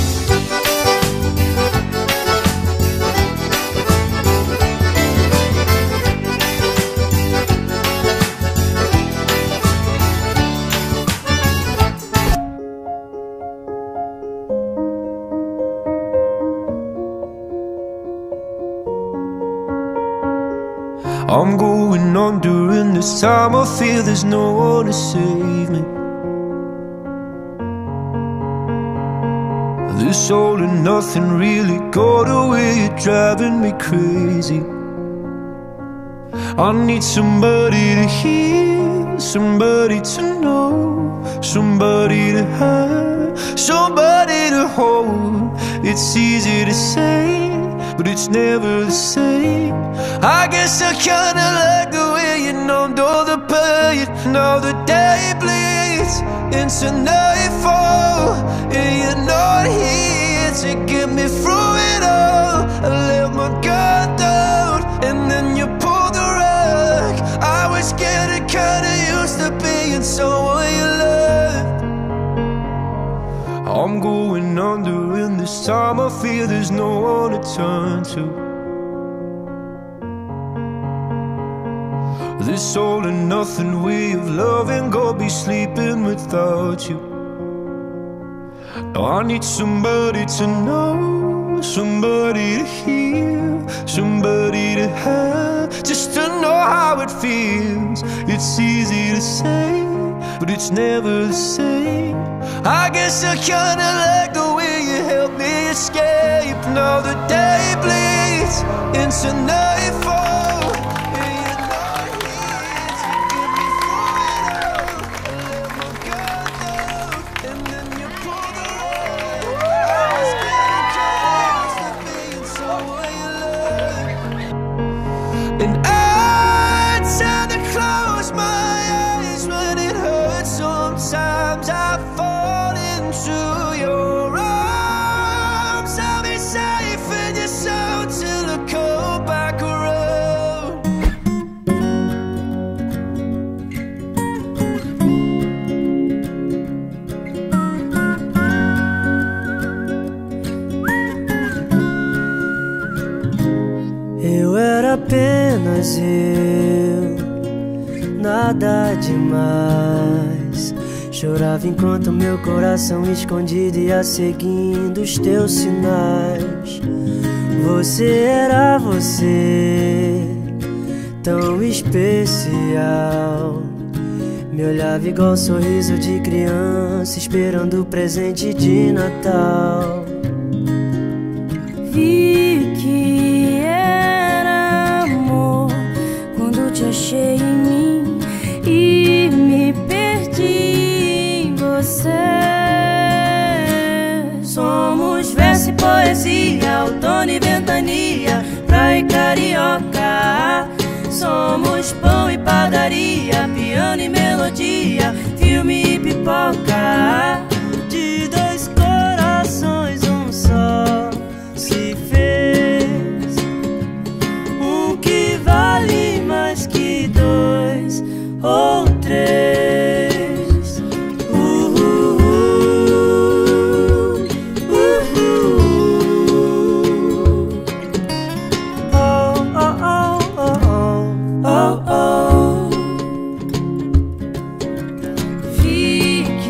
I'm going on during this time. I feel there's no one to save me. This all and nothing really got away, you're driving me crazy. I need somebody to hear, somebody to know, somebody to have, somebody to hold. It's easy to say, but it's never the same. I guess I kinda like the way you numbed all the pain. Now the day bleeds into nightfall, and you're not here to get me through it all. I let my guard down, and then you pulled the rug. I was getting kinda used to being someone you loved. I'm going under, and this time I feel there's no one to turn to. This all and nothing way of loving, go be sleeping without you. Now I need somebody to know, somebody to hear, somebody to have, just to know how it feels. It's easy to say, but it's never the same. I guess I kinda like the way you help me escape. Now the day bleeds into nightfall, and you're not here to get me through it all. I let my guard down, and then you pull the rug. I was getting close to being someone you love, and I tend to close my eyes when it hurts. Sometimes I fall into your arms. I'll be safe in your soul till I come back around. Eu era apenas eu, nada demais. Chorava enquanto meu coração escondido ia seguindo os teus sinais. Você era você, tão especial. Me olhava igual um sorriso de criança, esperando o presente de Natal. Vi que era amor quando te achei em mim e me perdi em você. Somos verso e poesia, outono e ventania, praia e carioca. Somos pão e padaria, piano e melodia, filme e pipoca. De dois corações um só se fez, um que vale mais que dois ou três. Uhul, uhul. Oh, oh, oh, oh, oh, oh, oh. Vi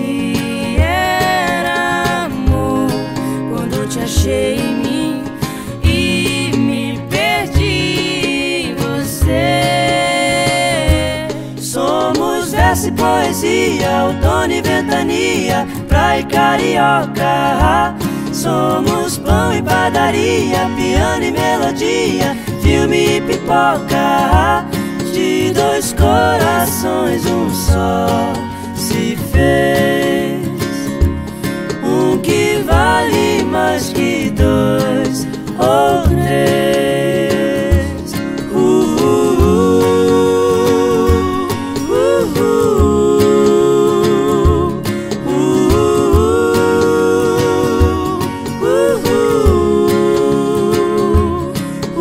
poesia, outono e ventania, praia e carioca. Somos pão e padaria, piano e melodia, filme e pipoca. De dois corações um só se fez, um que vale mais que dois ou três. Uh, uh, uh, uh, uh, uh, uh,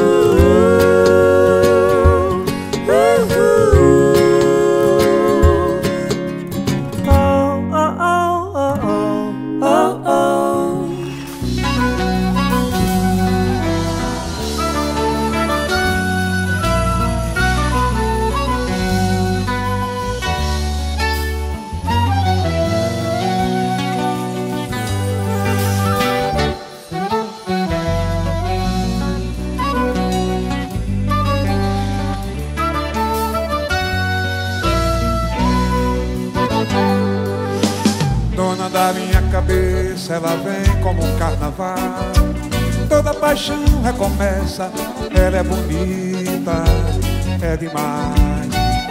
Dona da minha cabeça, ela vem como um carnaval. Toda paixão recomeça, ela é bonita, é demais.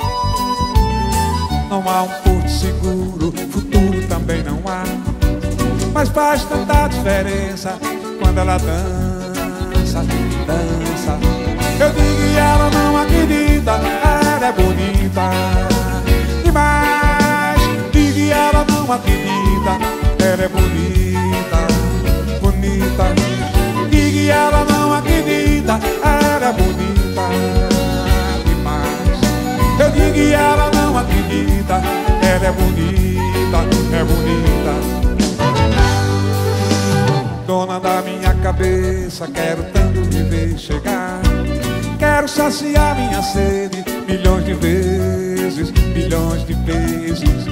Não há um porto seguro, futuro também não há, mas faz tanta diferença quando ela dança, dança. Eu digo e ela não acredita, ela é bonita demais. Digo e ela não acredita, ela é bonita, bonita. Digo e ela não acredita, ela é bonita demais. Eu digo e ela não acredita, ela é bonita, é bonita. Dona da minha cabeça, quero tanto me ver chegar. Quero saciar minha sede milhões de vezes, milhões de vezes.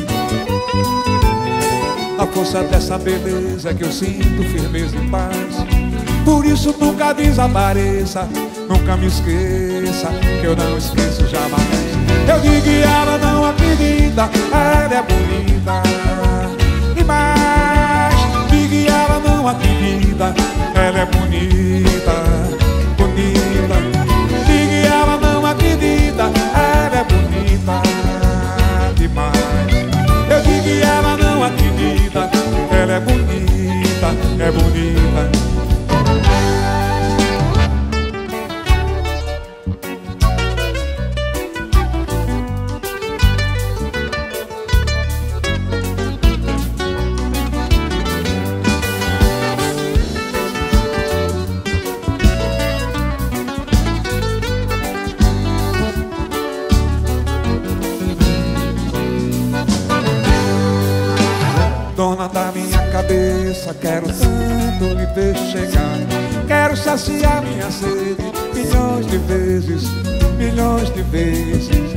A força dessa beleza que eu sinto firmeza e paz. Por isso nunca desapareça, nunca me esqueça, que eu não esqueço jamais. Eu digo e ela não acredita, ela é bonita demais. Digo e ela não acredita, ela é bonita, bonita. Digo e ela não acredita, ela é bonita demais. Eu digo e ela não acredita, ela é bonita, é bonita. Dona da minha cabeça, quero tanto me ver chegar. Quero saciar minha sede milhões de vezes, milhões de vezes.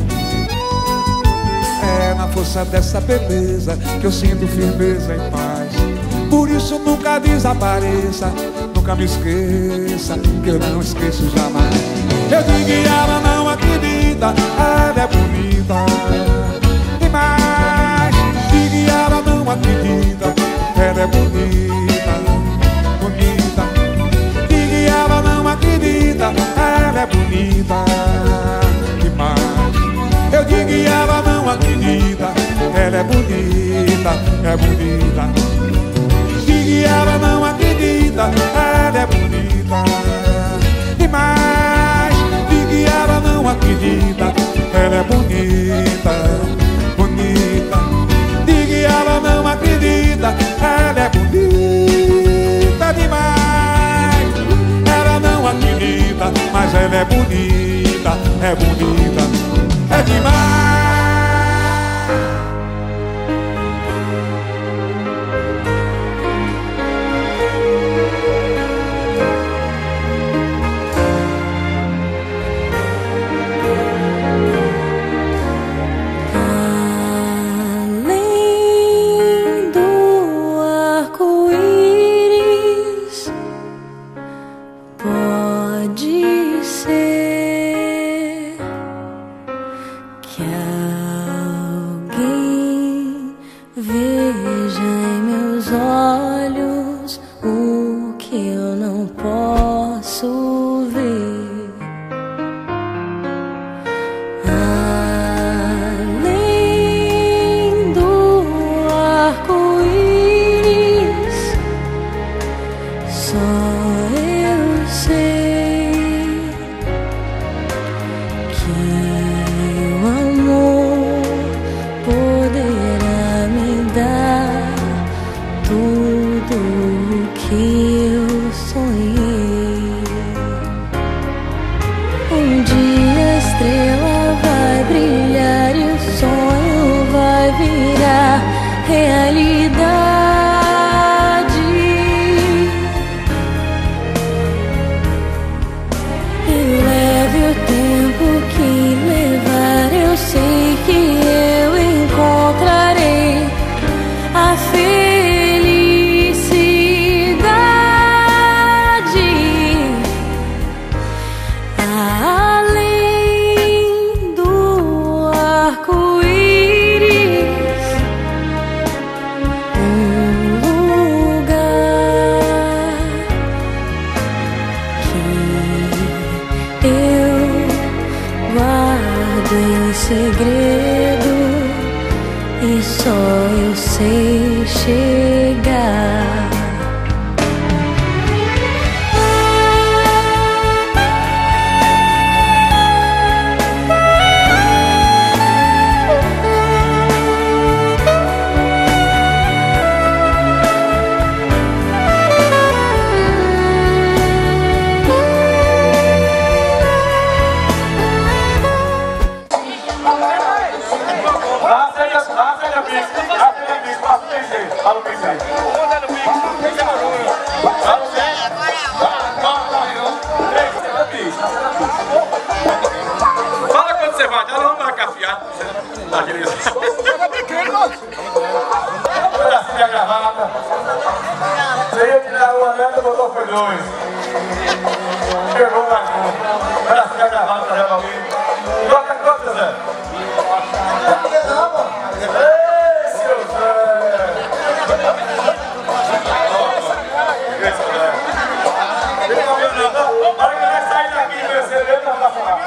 É na força dessa beleza que eu sinto firmeza e paz. Por isso nunca desapareça, nunca me esqueça, que eu não esqueço jamais. Eu digo e ela não acredita, ela é bonita demais. Digo e ela não acredita, ela é bonita, bonita. Digo e ela não acredita, ela é bonita demais. Eu digo e ela não acredita, ela é bonita, é bonita. Digo e ela não acredita, ela é bonita demais. Digo e ela não acredita, ela é bonita, bonita. Digo e ela não acredita, ela é bonita demais. Ela não acredita, mas ela é bonita, é bonita, é demais. Pode ser veja em meus olhos o que eu não posso ver. Além do arco-íris, só eu sei que o amor poderá me dar tudo o que eu sonhei. Um dia a estrela vai brilhar e o sonho vai virar realidade. E leve o tempo que levar, eu sei que eu encontrarei a felicidade. Além do arco-íris, um lugar que eu guardo em segredo e só eu sei chegar. Fala quando você vai, ela não vai cafiar. Olha assim a gravata. Você ia tirar uma meta, botou foi dois. Pegou mais um. Olha assim a gravata pra levar alguém. Troca quanto, Zé? Ei, seu Zé! Esse Zé. Ele não viu nada. Olha que vai sair daqui, meu cerebro não vai falar.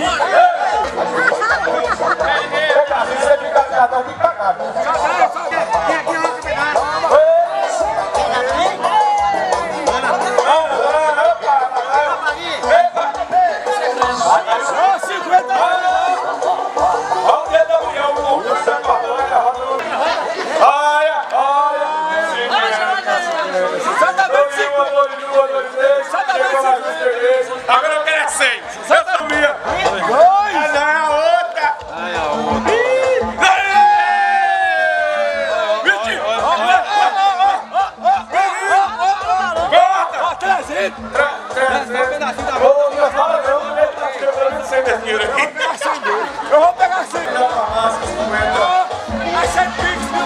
Se você ficar cagado, eu fico cagado. Agora eu quero é cem. Eu sabia. Dois. Ah, não, é a outra. Ah, é a outra. Mentira. Corta. trezentos. trezentos. Não fala não, eu vou pegar cem. Vai ser pix, viu?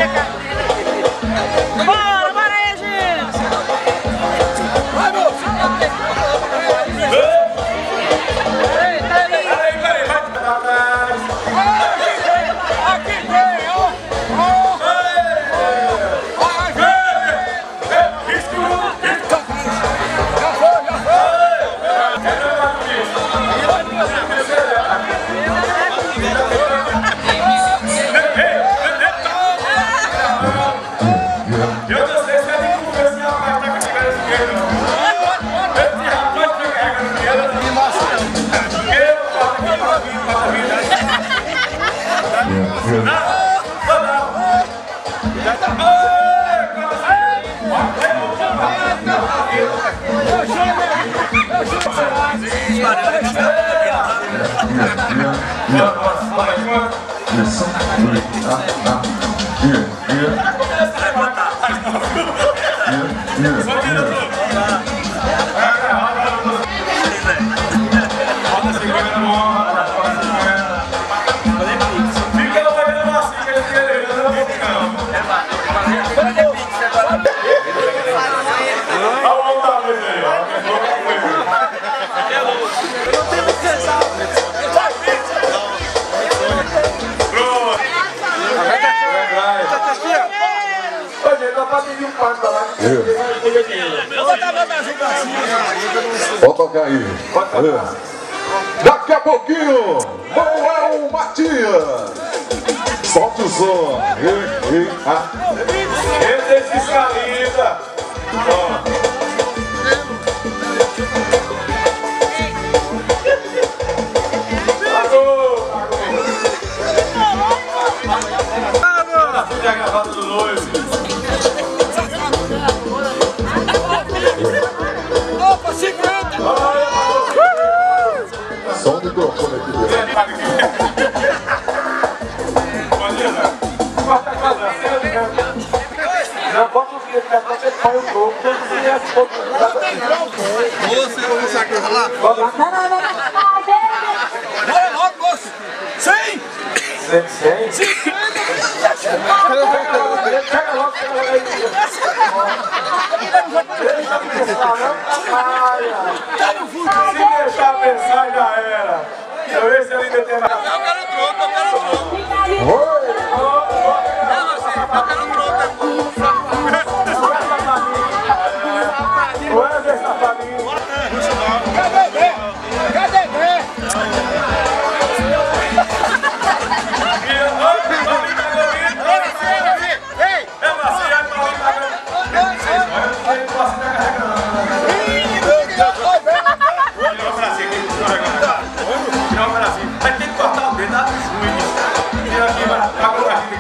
Bora, bora aí, gente. Vai, moço. Aqui tem, ó. Já foi, já eu não sei se é de conversa, ela vai estar com esse dinheiro. Esse rapaz que pega no dinheiro não me mostra, não. Eu falo que eu vim para a vida. Não, não, já tá. só pra pedir um pano pra lá. Eu vou dar meu braço pra cima. Pode tocar aí. Beleza. Daqui a pouquinho, Manuel Matias. Solte o som. Ei, ei, ah. Esse é fiscaliza. A gravata do noivo. Opa, cinquenta! Só o microfone aqui dentro. Não posso vir aqui, você põe o corpo. Você não consegue falar? Bora logo, moço! Cem! Cem, cem? Cinquenta! Pega logo, pega logo aí. Se deixar pensar, já era. Eu esse ali ainda tem mais. Eu quero troco, eu quero troco. Oi! É você, eu quero troco. Olha essa família. Cadê Dé? Cadê Dé? Mas tem que cortar o dedo, dá pro juiz. Tira aqui, vai pra colocar aqui.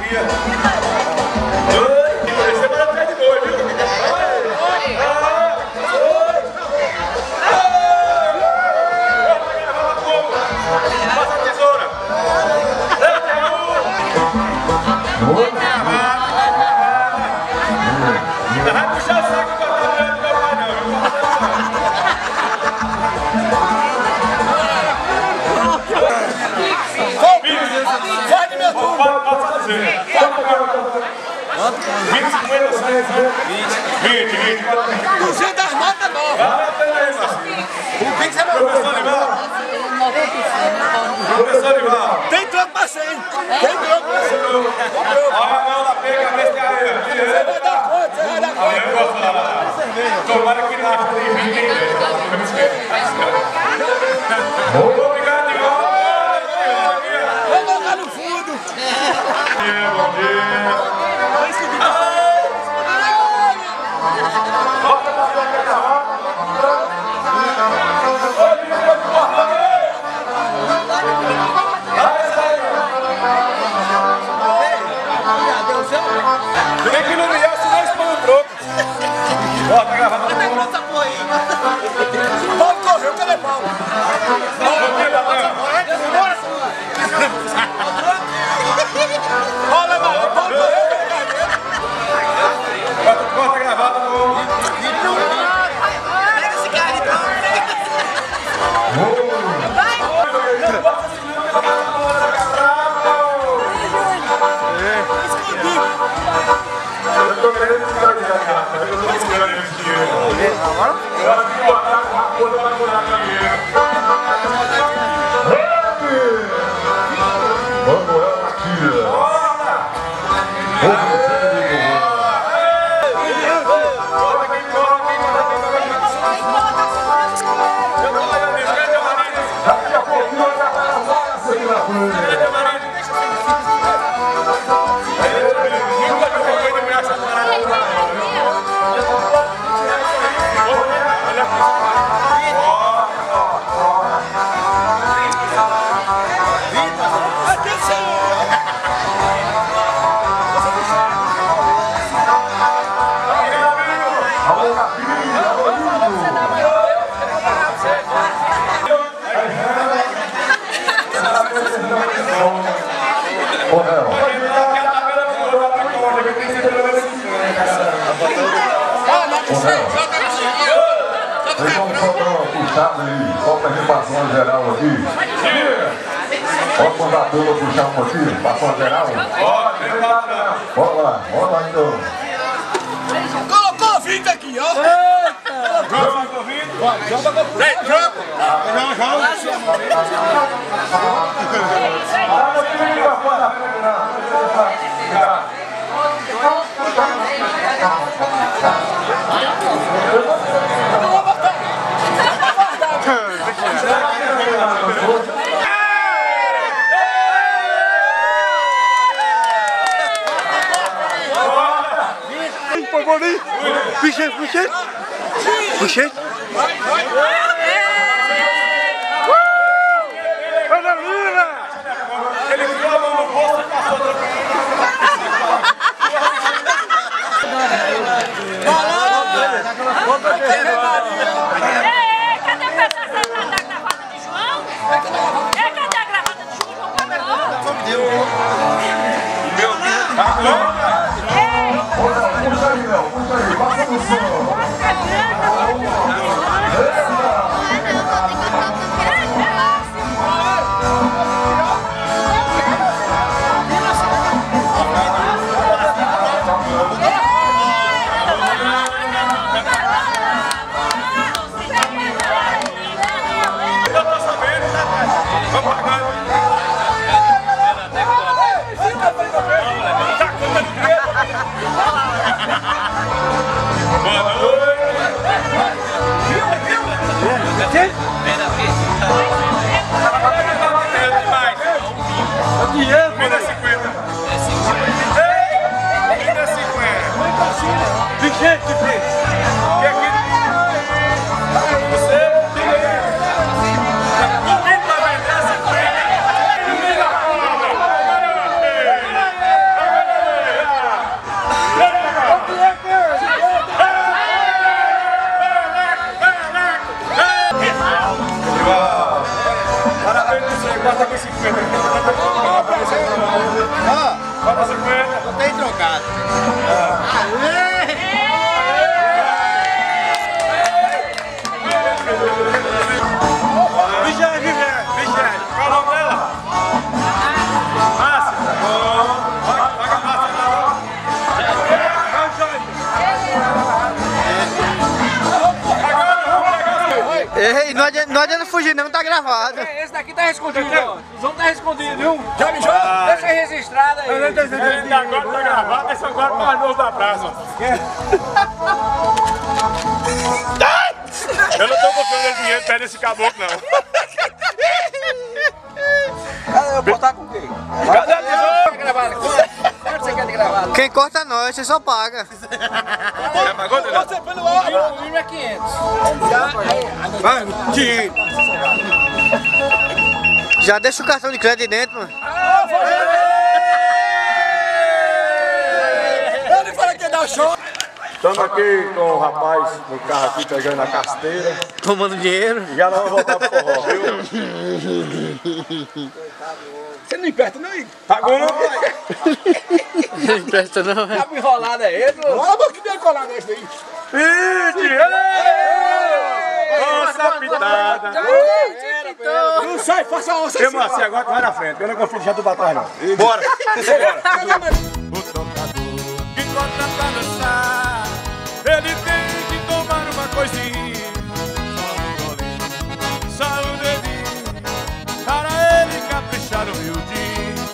Oi, você vai atrás de novo, viu? Oi, passa a tesoura. Vai puxar o saco e cortar o dedo do meu pai, não. Pode, meu turno! Pode fazer. vinte, cinquenta, vinte, vinte, vinte. duzentos das notas novas! Ah, peraí, Marcinho. O que você vai Professor Nival. Professor Nival. Tem troco pra cem! Tem troco pra cem! Olha a mão na pega, a vez que é. Você vai dar conta, você vai dar conta! Eu vou falar. Tomara que nasça tem vinte. Obrigado, Nival. Vou colocar no fundo! Bom dia. Bota pra cima da garrafa. Tem que iluminar, senão expõe o troco! Bota a garrafa pra cima. Paulo correu, cadê Paulo? Olha, Paulo correu, Bota a gravata no... pega esse cara aí, Eu tô querendo descarregar a garrafa. Eu tô segurando esse dinheiro. Eu acho que botar a coisa vai curar dinheiro. Manuel Matias! Daqui a pouco nós vamos seguir na frente. Vocês vão só dar uma puxada aí, só pra gente passar uma geral aqui. Pode mandar a turma puxar um aqui, passar uma geral? Bora lá, bora lá então. Colocou vinte aqui, ó. Eita! Colocou vinte? Joga com vinte. Joga! Não, joga. o gordinho. Puxei, puxei. Puxei. Coisa linda! Ele ficou a mão no bolso e passou outra Ei, cadê a gravata de João? É, cadê a gravata de João? Não deu. Meu Deus! Puxa aí, Léo, puxa aí, passa no som. Não tem trocado. Michele, Michele, Michele. Qual é o nome dela? Márcia. Paga a Márcia. Ei, não adianta, não adianta fugir não, tá gravado. É, esse daqui tá escondido, ó. Os homens tá escondido, viu? Já mijou? Deixa aí registrado aí. Ele agora tá gravado, esse agora mais novo da praça. Eu não tô confiando nesse dinheiro perto desse caboclo, não. Ah, eu botar com quem? Cadê a tesoura? Quanto você quer de gravado? Quem corta nós, você só paga. Já pagou, Daniel? Você pelo ar. O mínimo é quinhentos. Vai, dinheiro. Já deixa o cartão de crédito dentro, mano. Ele fala que dá show. Estamos aqui com o rapaz no carro aqui pegando a carteira. Tomando dinheiro. Já não vamos voltar pro forró, viu? Você não empresta não, Igor? Pagou não? Não empresta não, velho. Cabo enrolado é esse? Olha que bem colado esse aí. Ih, nossa pitada. Não sai, faça a onça. Chama assim, agora tu vai na frente. Eu não confio de já do batalha, não. Bora. O tocador que toca pra dançar, ele tem que tomar uma coisinha. Só um golinho, só um dedinho, para ele caprichar o miudinho.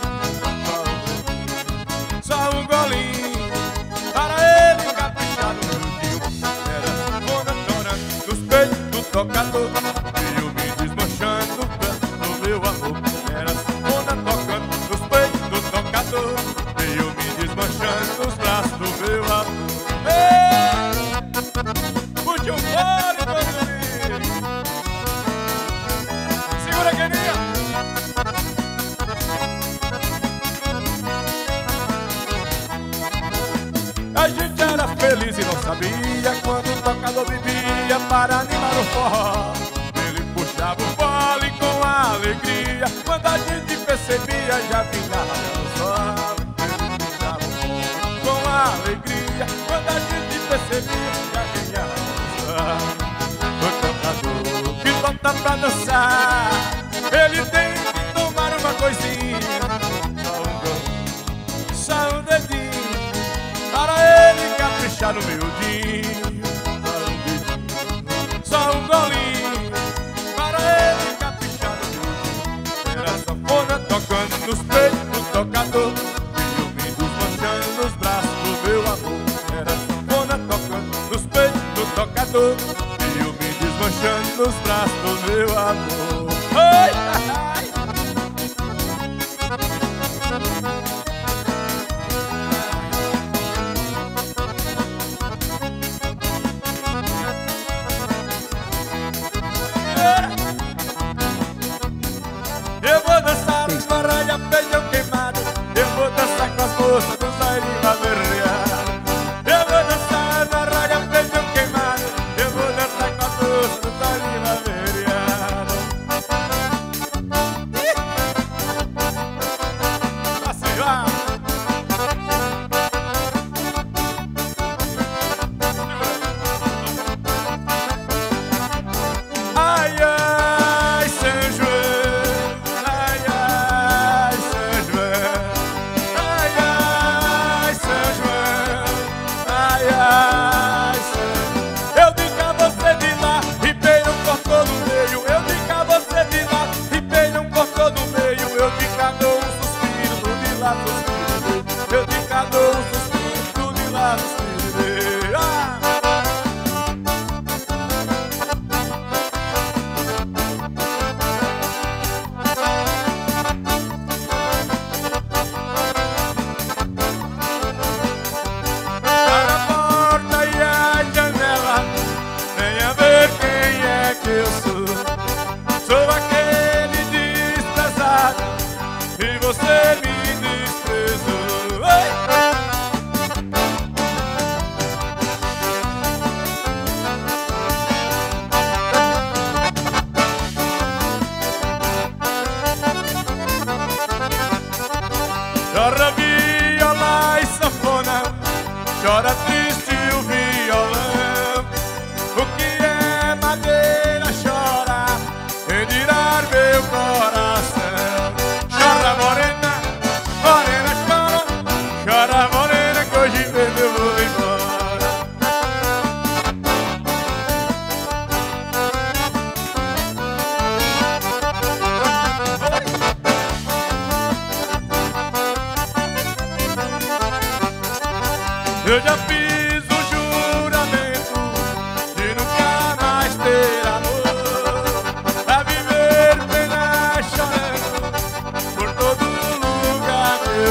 Só um golinho, para ele caprichar o miudinho. Era dona dona dos peitos do tocador, e eu me desmanchando no meu amor. Era dona tocando nos peitos do tocador, e eu me desmanchando nos braços do meu amor. Puxa um fole, Toninho. Segura, Gueninha. A gente era feliz e não sabia quando o tocador bebia para animar o forró. Ele puxava o fole com alegria, quando a gente percebia já vinha o sol. Ele puxava o fole com alegria, quando a gente percebia já vinha o sol. O tocador que bota pra dançar, ele tem que tomar uma coisinha. Só um golinho, só um dedinho, para ele caprichar no miudinho. Só um golinho, para ele caprichar no miudinho. Era sanfona tocando nos peitos do tocador, e eu me desmanchando nos braços do meu amor. Era sanfona tocando nos peitos do tocador, e eu me desmanchando nos braços do meu amor. Ai, ai. moça do Zairima Verreado. Eu vou dançar na raga feijão queimado. Eu vou dançar com a moça do Zairima Verreado. Assim vai. Ai, ai, São João. Ai, ai, São João. Ai, ai, São João. Ai, ai, São João. Eu digo a você de lá, ripei não cortou no meio. Eu digo a você de lá, ripei não cortou no meio. Eu digo a dou um suspiro, do de lá suspiro. Eu digo a dou um suspiro, do de lá suspiro. Ah! Para a porta e a janela, venha ver quem é que eu sou. Sou aquele desprezado e você me desprezou. Ei! Chora viola e sanfona, chora triste o violão. O que é madeira chora, rendirá meu coração. Chora morena, morena chora, chora morena que hoje mesmo eu vou embora. Eu já fiz o juramento de nunca mais ter amor, pra viver pena chorando por todo lugar que eu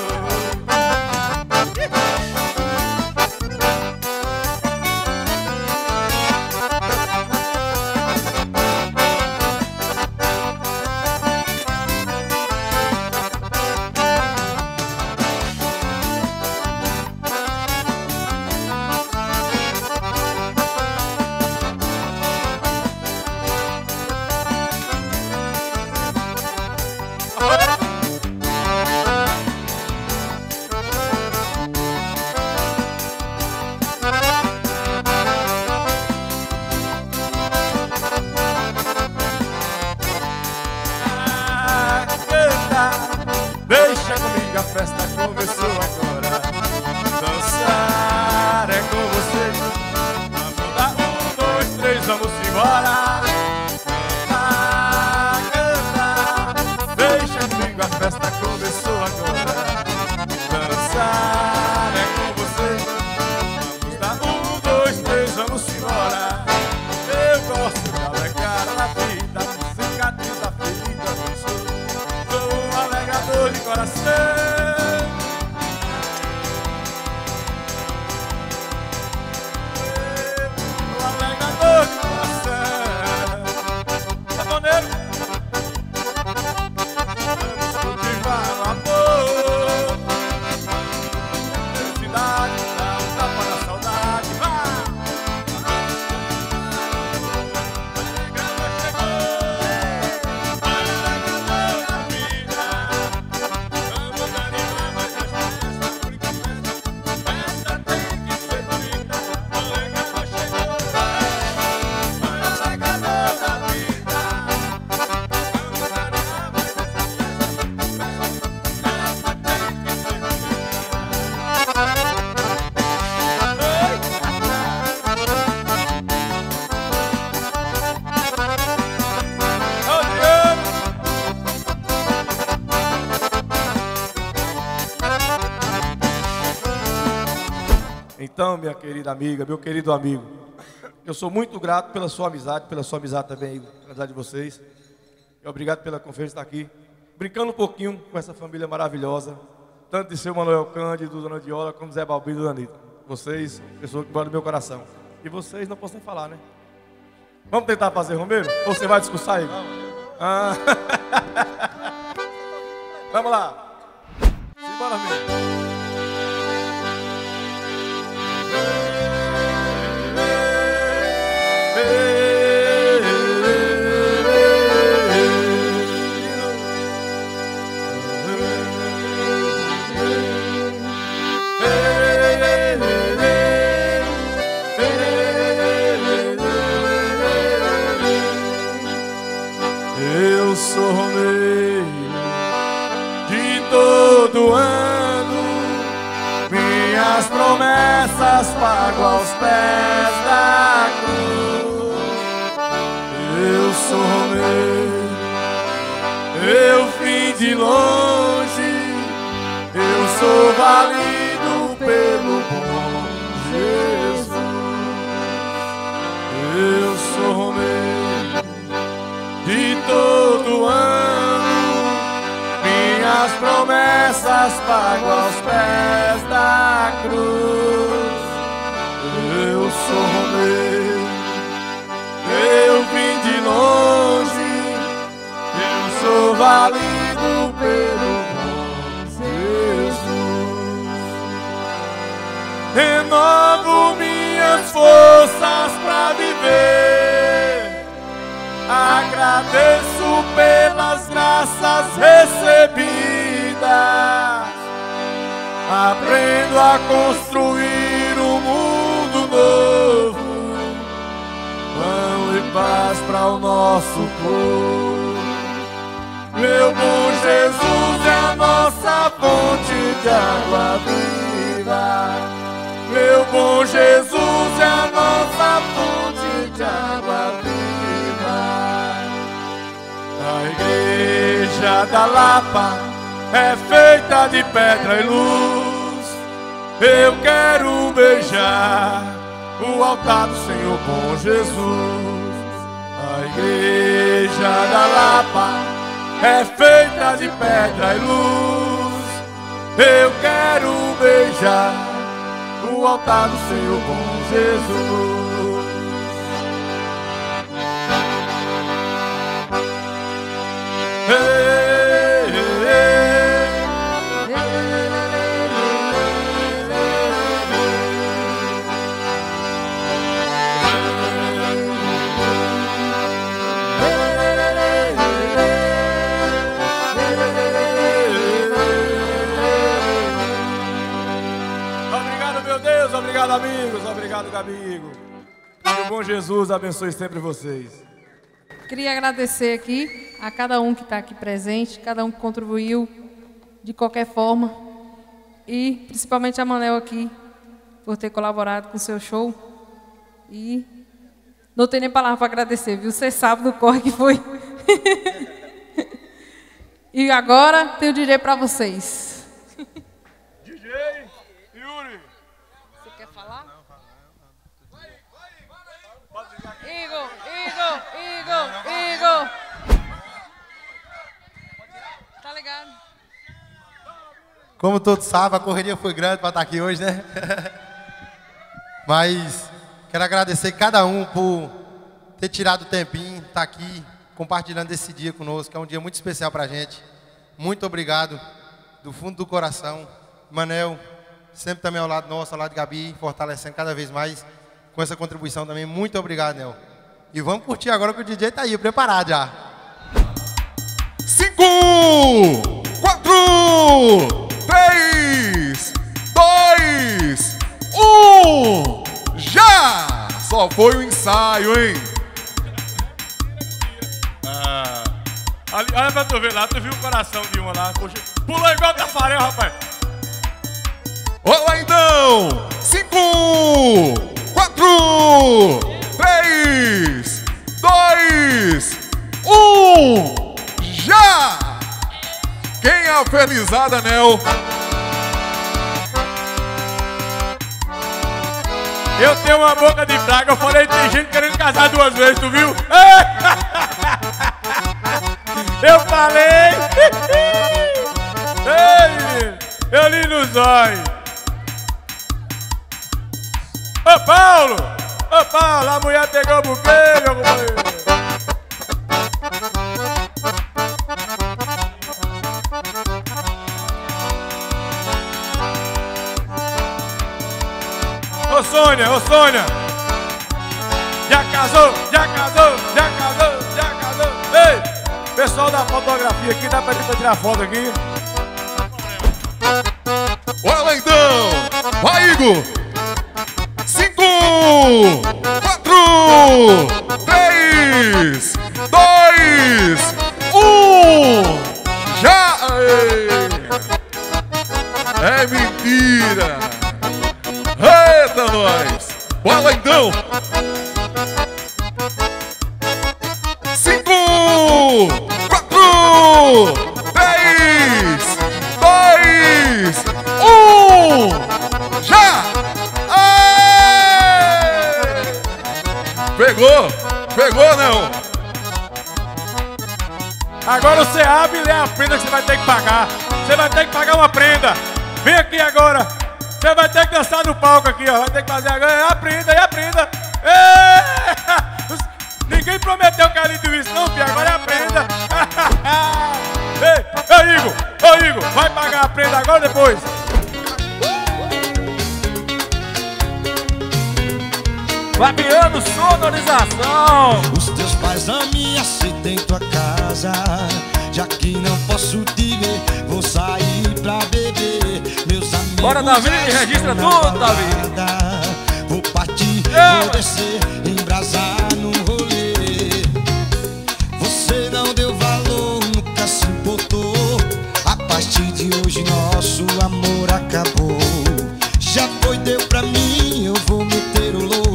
Deixa comigo, a festa começou agora. Dançar é com você. Vamos dar um, dois, três, vamos embora. Cantar, cantar. Deixa comigo, a festa começou agora. Dançar é com você. Vamos dar um, dois, três, vamos embora. Eu gosto de alegar a vida, cicatriz da ferida que sou. Sou um alegador de coração. Um alegador de coração. Saboneiro. Vamos cultivar o amor. Felicidade, dá um tapa na saudade. Vai! Então, minha querida amiga, meu querido amigo, eu sou muito grato pela sua amizade, pela sua amizade também, pela amizade de vocês. E obrigado pela confiança de estar aqui, brincando um pouquinho com essa família maravilhosa, tanto de seu Manuel Cândido, Dona Diola, como Zé Balbino e Dona Anitta. Vocês, pessoas que moram no meu coração. E vocês não posso nem falar, né? Vamos tentar fazer, Romero? Ou você vai discursar aí? Ah. Vamos lá. Simbora, amigo. promessas pago aos pés da cruz. Eu sou Romeu, eu vim de longe, eu sou valido pelo bom Jesus. Eu sou Romeu de todo ano, minhas promessas pago aos pés da cruz. Eu sou Romeu, eu vim de longe, eu sou valido pelo bom Jesus. Renovo minhas forças pra viver, agradeço pelas graças recebidas, aprendo a construir um mundo novo, pão e paz para o nosso povo. Meu bom Jesus é a nossa fonte de água viva. Meu bom Jesus é a nossa fonte de água viva. A igreja da Lapa é feita de pedra e luz. Eu quero beijar o altar do Senhor bom Jesus. A igreja da Lapa é feita de pedra e luz. Eu quero beijar o altar do Senhor bom Jesus. Hey, hey, hey. Obrigado, meu Deus, obrigado, amigos, obrigado, Gabigo. Que o bom Jesus abençoe sempre vocês. Queria agradecer aqui a cada um que está aqui presente, cada um que contribuiu de qualquer forma, e principalmente a Manel aqui, por ter colaborado com o seu show. E não tenho nem palavra para agradecer, viu? Você sabe do corre que foi. E agora tem o D J para vocês. D J Yuri. Você quer falar? Igor, Igor, Igor, Igor. Tá ligado? Como todos sabem, a correria foi grande para estar aqui hoje, né? Mas quero agradecer cada um por ter tirado o tempinho, estar aqui compartilhando esse dia conosco, que é um dia muito especial para a gente. Muito obrigado, do fundo do coração. Manel, sempre também ao lado nosso, ao lado de Gabi, fortalecendo cada vez mais com essa contribuição também. Muito obrigado, Nel. E vamos curtir agora que o D J tá aí, preparado já. Cinco, quatro, três, dois, um, já! Só foi um ensaio, hein? Ah, ali, olha pra tu ver lá, tu viu o coração de uma lá. Poxa, pulou igual Tafarel, rapaz. Olha lá então! Cinco, quatro, três, dois, um, já! Quem é a felizada, Nel? Eu tenho uma boca de praga, eu falei que tem gente querendo casar duas vezes, tu viu? Eu falei! Ei, menino, eu li nos olhos. Ô Paulo! Ô Paulo, a mulher pegou o buquê, meu companheiro. Ô Sônia, ô Sônia! Já casou, já casou, já casou, já casou! Ei! Pessoal da fotografia aqui, dá pra gente tirar foto aqui? Olha lá então! Vai, Igor! Cinco, quatro, três, dois, um, já! É mentira! Eita, rapaz. Bola então. Cinco, quatro, três, dois, um. Já! Aê! Pegou! Pegou, não? Agora você abre e é a prenda que você vai ter que pagar. Você vai ter que pagar uma prenda. Vem aqui agora. Você vai ter que dançar no palco aqui, ó. Vai ter que fazer agora. É a prenda, é a prenda. É! Ninguém prometeu carinho isso, não, filho. Agora é a prenda. Ei, ô Igor, ô Igor, vai pagar a prenda agora ou depois? Fabiano, sonorização. Os teus pais não me aceitam em tua casa. Já que não posso te ver, vou sair pra beber. Meus amigos. Bora, Davi, registra tudo, Davi. Vou partir, é. Vou descer, embrasar no rolê. Você não deu valor, nunca se importou. A partir de hoje nosso amor acabou. Já foi, deu pra mim, eu vou meter o louco.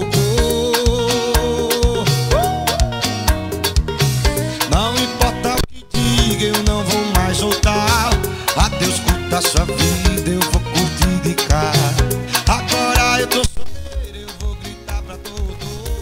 Eu não vou mais voltar. Adeus, curta a sua vida, eu vou curtir de cá. Agora eu tô solteiro, eu vou gritar pra todos.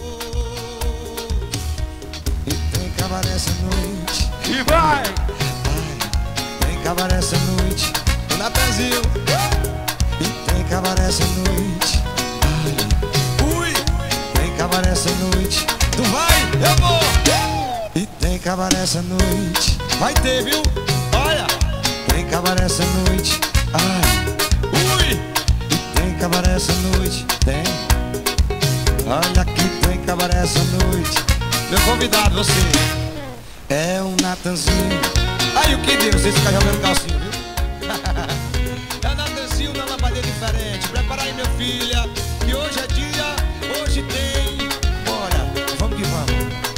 E tem cabaré essa noite. E vai! Ai, tem cabaré essa noite na Brasil. E tem cabaré essa noite. Ai, ui, tem cabaré essa noite. Tu vai, eu vou. E tem cabaré essa noite. Vai ter, viu? Olha! Tem cabaré essa noite. Ai, ui! E tem cabaré essa noite. Tem. Olha que tem cabaré essa noite. Meu convidado, você é um Natanzinho. Aí o que deu? Vocês ficam jogando calcinha, viu? É o Natanzinho na lavadeira diferente. Prepara aí, meu filha, que hoje é dia, hoje tem. Bora, vamos que vamos.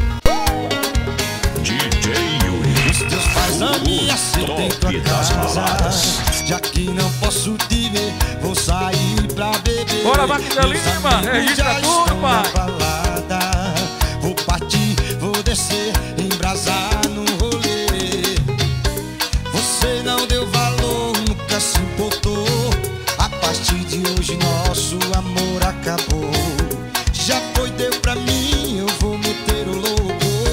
D J Yuri. Os teus pais não me aceitam em tua casa. Já que não posso te ver, vou sair pra beber. Bora, Vaquinha Lima, registra tudo, pai. Balada. Vou partir, vou descer, embrasar no rolê. Você não deu valor, nunca se importou. A partir de hoje nosso amor acabou. Já foi, deu pra mim, eu vou meter o louco.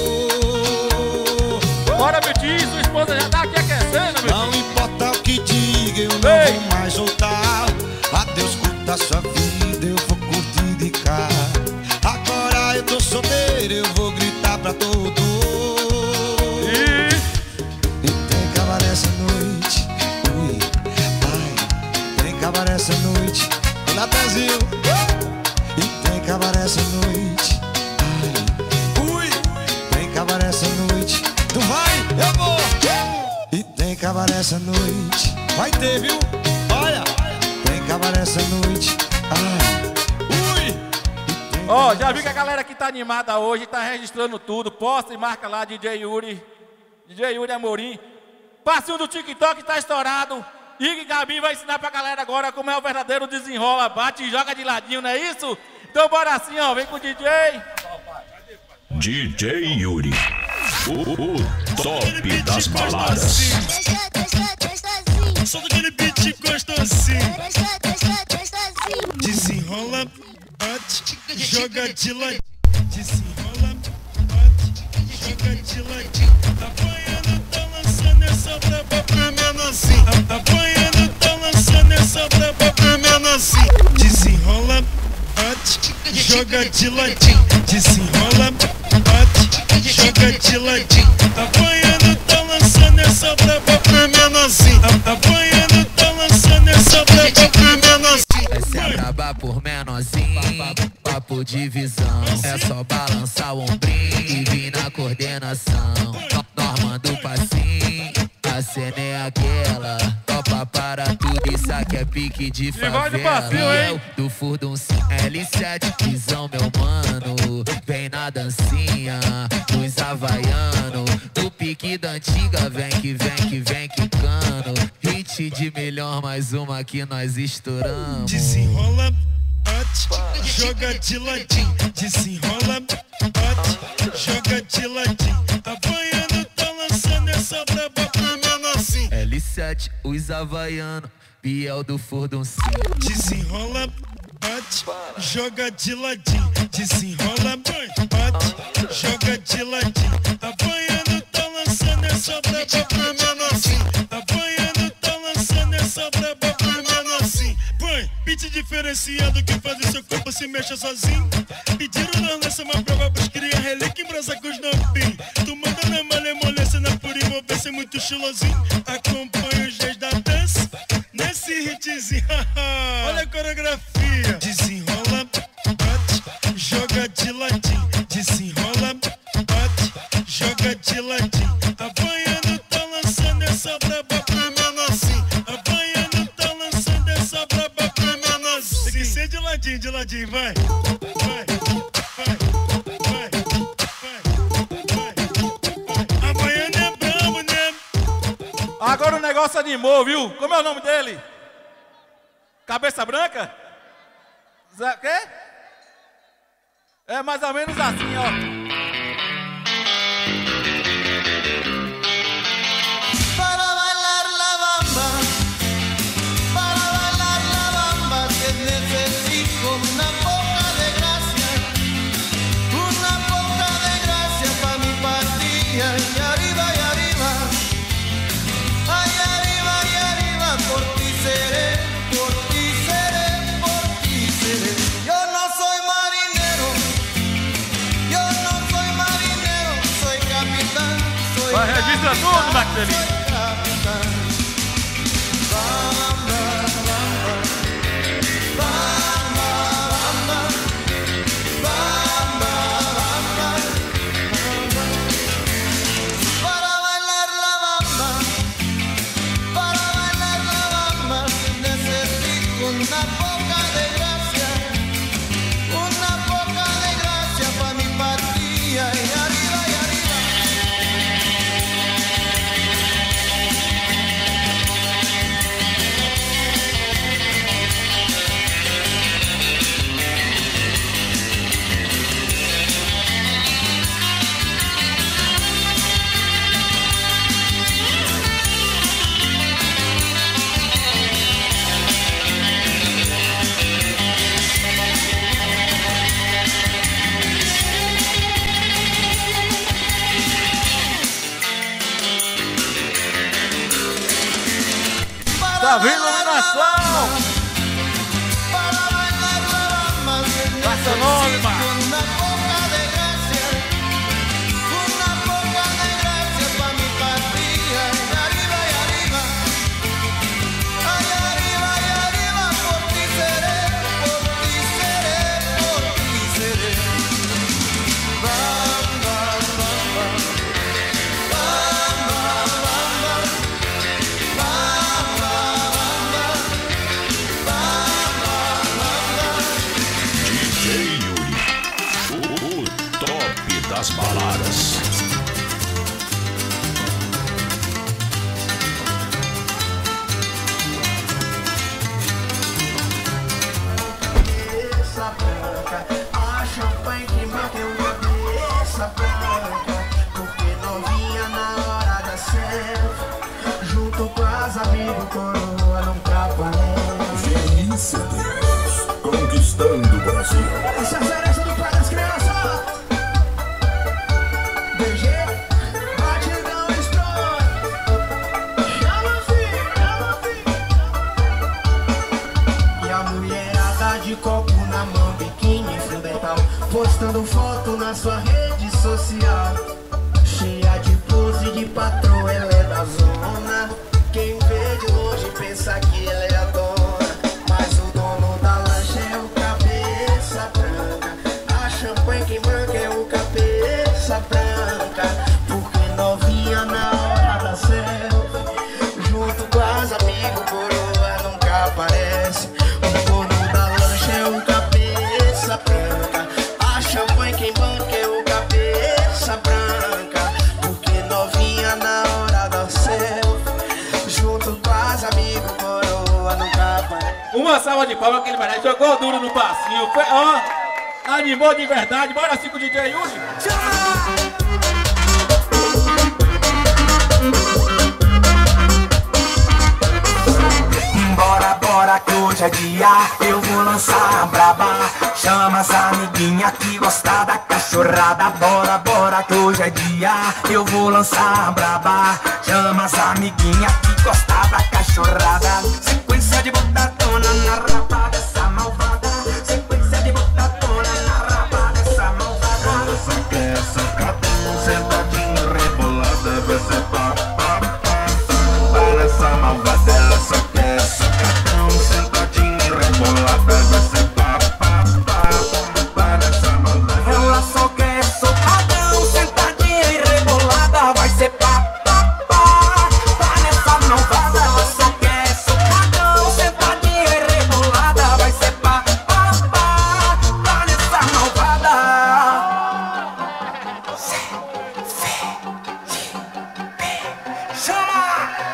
Bora, Betinho, sua esposa já tá aqui aquecendo, meu. Não importa o que diga, eu não Ei. vou mais voltar. Adeus, curta a sua vida, eu vou curtir de cá. Agora eu tô solteiro, eu vou gritar pra todos. E, e tem cabaré essa noite. Ui, ai, tem cabaré essa noite na Brasil. E tem cabaré essa noite. Ai, ui, tem cabaré essa noite. Tu vai, eu vou. E tem cabaré essa noite. Vai ter, viu? Olha, tem cabaré essa noite. Ai, ui. Ó, oh, já vi que a galera que tá animada hoje, tá registrando tudo. Posta e marca lá D J Yuri. D J Yuri Amorim. Passinho do TikTok tá estourado. Igor Gabi vai ensinar pra galera agora como é o verdadeiro desenrola. Bate e joga de ladinho, não é isso? Então bora assim, ó. Vem com o D J. D J Yuri. O, o top das baladas. Só daquele beat gostosinho. Desenrola, bate, joga de ladinho. Desenrola, bate, joga de ladinho. Apanhando, tá lançando essa braba pra menorzinho. Apanhando, tá lançando essa braba pra menorzinho. Desenrola, bate, joga de ladinho. Desenrola, bate, joga de ladinho. Apanhando, tá lançando essa braba pra menorzinho. Apanhando, tá lançando essa braba pra menorzinho. Essa é braba por menorzinho, papo de visão. É só balançar o ombrinho e vir na coordenação. Normando o passinho, a cena é aquela. Topa para tudo, isso aqui é pique de favela. Eu do Furdun L sete, visão meu mano. Vem na dancinha, dos havaiano. Do pique da antiga, vem que vem que vem quicando. Hit de melhor, mais uma que nós estouramos. Desenrola, bate, joga de ladinho, desenrola, bate, joga de ladinho. Havaiano tá lançando essa braba pra menorzinho. L sete, os havaianos, Biel do Furduncinho. Desenrola, bate, joga de ladinho, desenrola, bate, joga de ladinho. Havaiano tá lançando essa braba pra menorzinho. Havaiano tá lançando essa braba pra menorzinho. Põe, beat diferenciado que faz o seu corpo se mexa sozinho. Pediram na lança uma prova pros cria relíquia em brasa com os novinhos. Tu manda na malemolência, na pura envolvência, muito estilosinho. Acompanha os dias da dança nesse hitzinho. Olha a coreografia. Desenrola, bate, joga de ladinho. Desenrola, bate, joga de ladinho. Havaiano tá lançando essa braba pra menorzinho. Havaiano tá lançando essa braba pra menorzinho. Tem que ser de ladinho, de ladinho, vai. Vai, vai, vai, vai, vai. Havaiano é brabo, né? Agora o negócio animou, viu? Como é o nome dele? Cabeça Branca? Zé, quê? É mais ou menos assim, ó. Registra tudo, Marcelino. Tá vindo iluminação! Passa nome, mano! Das baladas. Cabeça branca, a champanhe que bateu cabeça branca, porque novinha na hora da selfie, junto com as amigos, coroa nunca aparece. G I C Deus, conquistando o Brasil. Essa é a cereja do pai das crianças. Copo na mão, biquíni, fio dental, postando foto na sua rede social, cheia de pose de patroa, ela é da zona. Quem vê de longe pensa que ela é a dona, mas o dono da lancha é o cabeça branca. A champanhe que manca é o cabeça branca, porque novinha na hora da selfie, junto com as amigos, coroa nunca aparece. O dono é o cabeça branca, a champanhe quem banca é o cabeça branca, porque novinha na hora da selfie, uma salva de palmas, aquele vai jogou duro no passinho. Foi, ó, animou de verdade. Bora assim com o D J Yuri. Bora, bora que hoje é dia, eu vou lançar a braba. Chama as amiguinhas que gostam da cachorrada. Bora, bora que hoje é dia, eu vou lançar a braba. Chama as amiguinhas que gostam da cachorrada. Sequência de botadona na raba dessa malvada. Sequência de botadona na raba dessa malvada. Essa quer sacadão, sentadinho, rebolada, vai ser pá, pá, pá. Para essa malvada, ela só quer sacadão, sentadinho, rebolada, vai ser pá, pá, pá. Para essa malvada, ela só quer socadão, sentadinha e rebolada, vai ser pá, pá, pá. Tá nessa malvada, ela só quer socadão, sentadinha e rebolada, vai ser pá, pá, pá. Tá nessa malvada. Chama!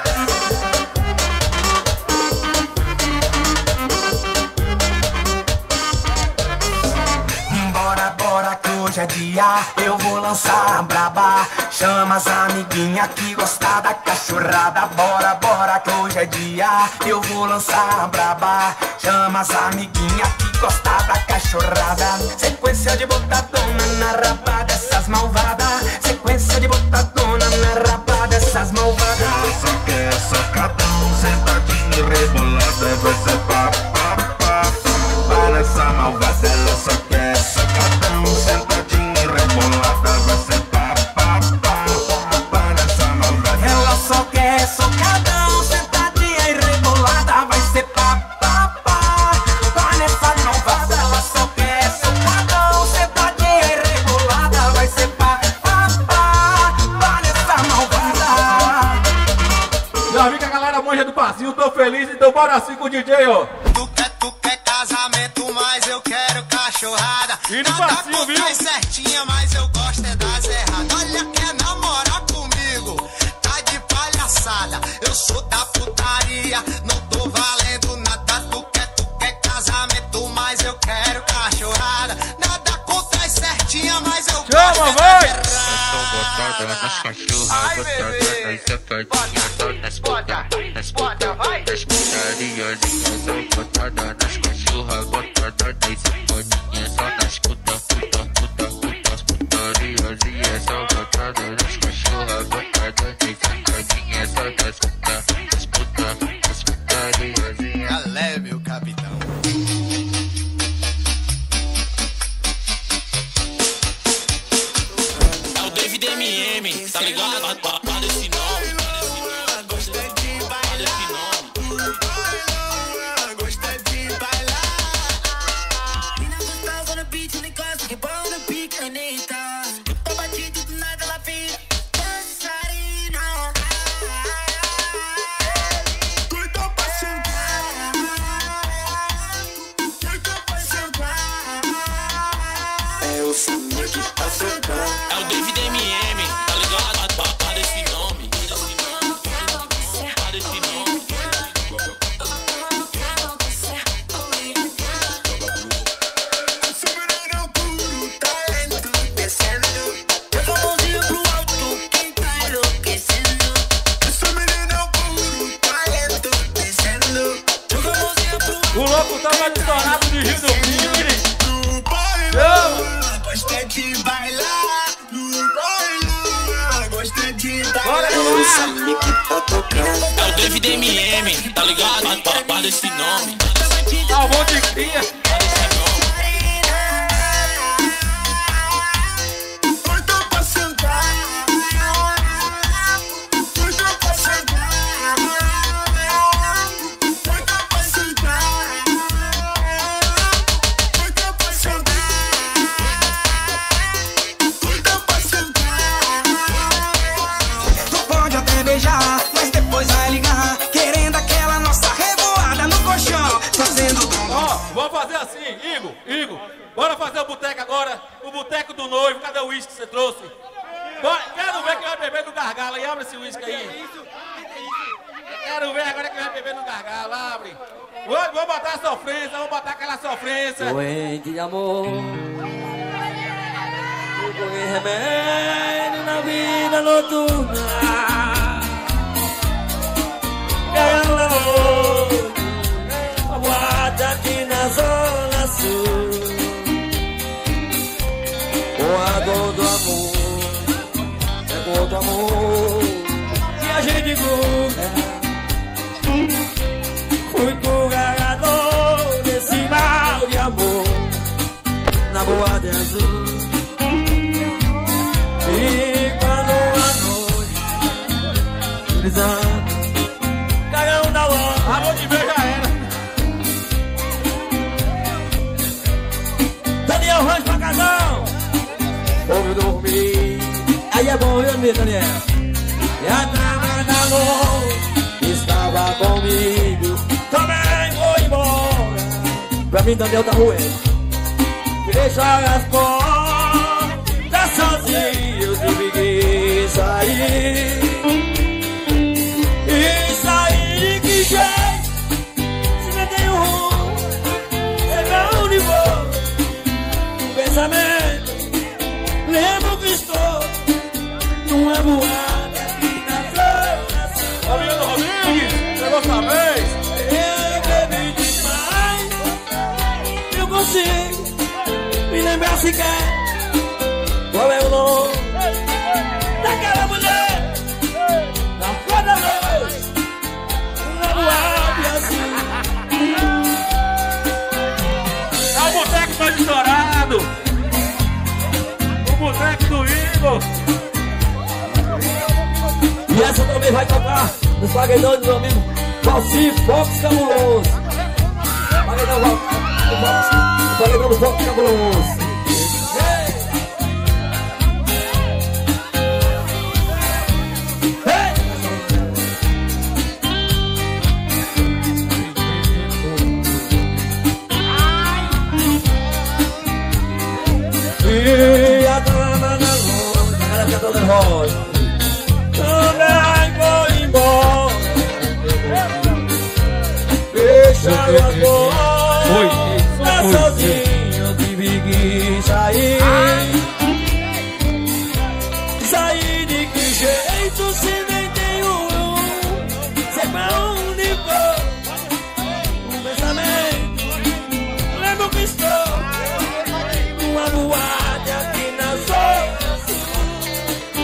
Bora, bora que hoje é dia, eu vou lançar a braba. Chama as amiguinhas que gostam da cachorrada. Bora, bora que hoje é dia, eu vou lançar a braba. Chama as amiguinhas que gostam da cachorrada. Sequência de botadona na raba dessas malvadas. Sequência de botadona na raba dessas malvadas. ela só quer sacadão, sentadinho, rebolada, vai ser pá, pá, pá. Para essa malvada, ela só quer sacadão, sentadinho, rebolada, vai ser pá, pá, pá. Para essa malvada, ela só quer socadão, sentadinha e rebolada, vai ser pá, pá, pá. Tá nessa malvada, ela só quer socadão, sentadinha e rebolada, vai ser pá, pá, pá. Tá nessa malvada. Já vi que a galera manja do passinho, tô feliz, então bora assim com o D J, ó. Tu quer, tu quer casamento, mas eu quero cachorrada. E no Nada passinho, contra viu? as certinha, mas eu gosto é das erradas. Olha, quer namorar comigo, tá de palhaçada. Eu sou da putaria, não tô valendo nada. Tu quer, tu quer casamento, mas eu quero cachorrada. Nada contra as certinha, mas eu gosto Chama, é vai! das erradas. Botada nas cachorras, botada nas safadinhas, só nas puta, nas puta, nas putarias, só botada nas cachorras, botada nas safadinhas, só nas puta, puta, puta, puta, as putarias, e é só botada nas cachorras, botada nas safadinhas, só nas puta, nas puta, nas putarias, e é leve o capitão. É o David M M, tá ligado? Guarda esse nome. Gostei de bailar. Gostei de bailar. Mina gostosa no beat, nem gosta que bom no pique, Anitta. Tô batido do nada, ela vira dançarina. Cuidado pra sentar. Cuidado pra sentar. É o Fumete pra sentar. É o David M M, tá ligado? Guarda esse nome. Guarda esse nome. Sobrando puro talento descendo. Leva a mãozinha pro alto, quem tá enlouquecendo. Esse menino puro talento descendo. Leva a mãozinha pro alto. O louco tá mais estourado de Rio do Tigre. No baile, gosta de bailar. No baile, gosta de bailar. Eu sabia que tá tocando. É o David M M, tá ligado? Guarda esse nome. Salvou de cria. Cuida pra sentar. Cuida pra sentar. Cuida pra sentar. Cuida pra sentar. Cuida pra sentar. Tu pode até beijar, mas depois vai ligar, querendo aquela nossa revoada no colchão, fazendo Ó, vamos fazer assim, Igor, Igor. Bora fazer o boteco agora, o boteco do noivo. Cadê o uísque que você trouxe? Bora, quero ver quem vai beber do gargalo aí. Abre esse uísque aí. Quero ver agora quem vai beber bebê no gargalo, abre. Vou, vou botar a sofrência, vou botar aquela sofrência. Doente de amor, procurei remédio na vida noturna. Quero amor, aguarda aqui na zona sul. Com a dor do amor, é com outro amor que a gente gruda. Fui curador desse mal de amor na boa de azul. E quando a noite brisando, cagão da hora, amor de ver já era. Daniel Rancho pra casão, ouve dormir. Aí é bom dormir, Daniel. E a dama da noite estava comigo. Também vou embora. Pra mim, Daniel tá ruim. Deixa as portas sozinho. Eu tive que sair. E sair de que jeito? Se não tem um rumo, sei pra onde vou. Um pensamento, lembro que estou numa boate aqui na zona sul. Fabiano Rodrigues, chegou sua vez. Me lembrar sequer qual é o nome daquela mulher na flor da noite, na boate assim. É o boteco mais estourado, o boteco do Igor. E essa também vai tocar nos paredões do meu amigo Valci Fox Cabuloso. Paredão Valci. Paredão do Fox Cabuloso. E a dama da noite, ela que é toda rosa, também vou embora. Deixa as portas tá sozinho, eu tive que sair. Sair de que jeito se nem tenho um? Sei pra onde vou. Um pensamento, lembro que estou numa boate aqui na zona sul.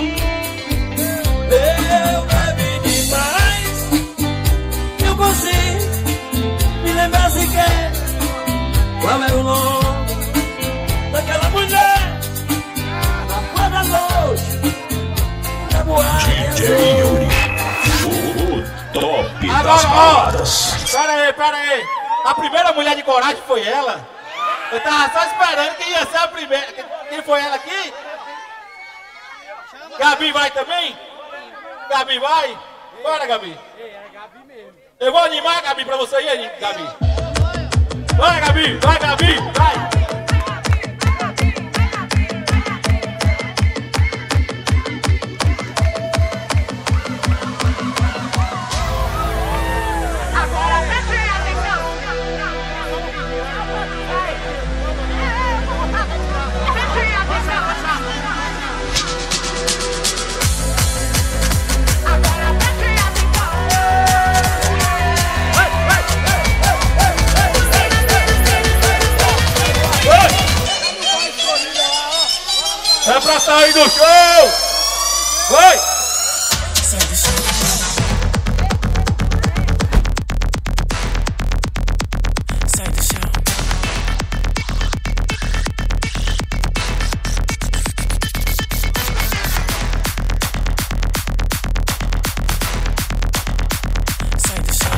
Eu bebi demais, eu consigo me lembrar sequer qual é o nome daquela mulher na flor da noite, na boate D J Yuri, o top agora, das ó, baladas. Pera aí, pera aí. A primeira mulher de coragem foi ela. Eu tava só esperando quem ia ser a primeira. Quem foi ela aqui? Gabi vai também? Gabi vai? Bora, Gabi. Eu vou animar, Gabi, pra você ir, Gabi. Vai, Gabi, vai, Gabi, vai. É pra sair do show! Vai! Sai do chão. Sai do chão. Sai do chão.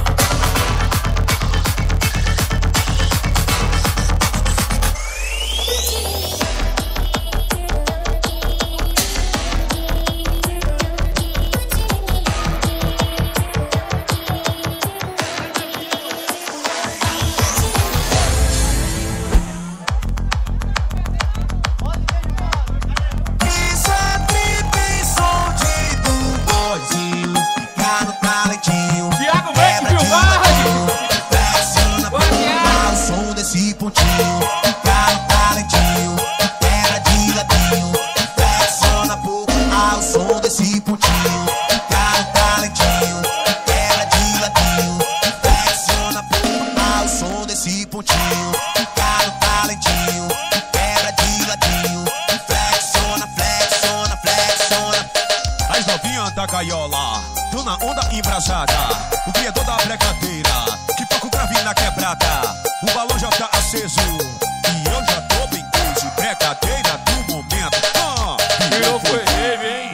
gaiola, tô na onda embrasada. O criador da brecadeira, que toca o grave na quebrada. O balão já tá aceso e eu já tô bem coisa. Brecadeira do momento. Ah, virou foi rave, hein?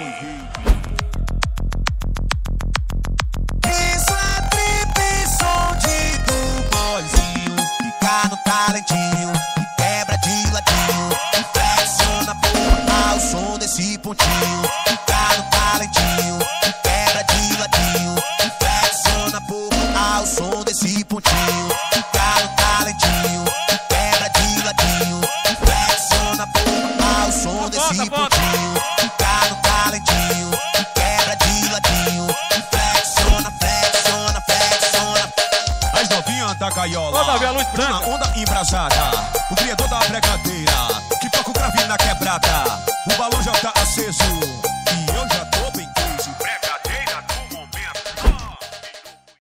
Isso é trip, som de do boyzinho. Fica no talentinho, que quebra de ladinho. Que flexiona porra ao som desse pontinho. Fica no talentinho, que quebra de ladinho. Que flexiona porra ao som desse pontinho. Fica no talentinho, que quebra de ladinho. Que flexiona porra ao som desse pontinho. Fica no talentinho, que quebra de ladinho. Que flexiona, flexiona, flexiona. As novinhas da gaiola, tô na onda embrasada. O criador da brecadeira, que toca o grave na quebrada. O balão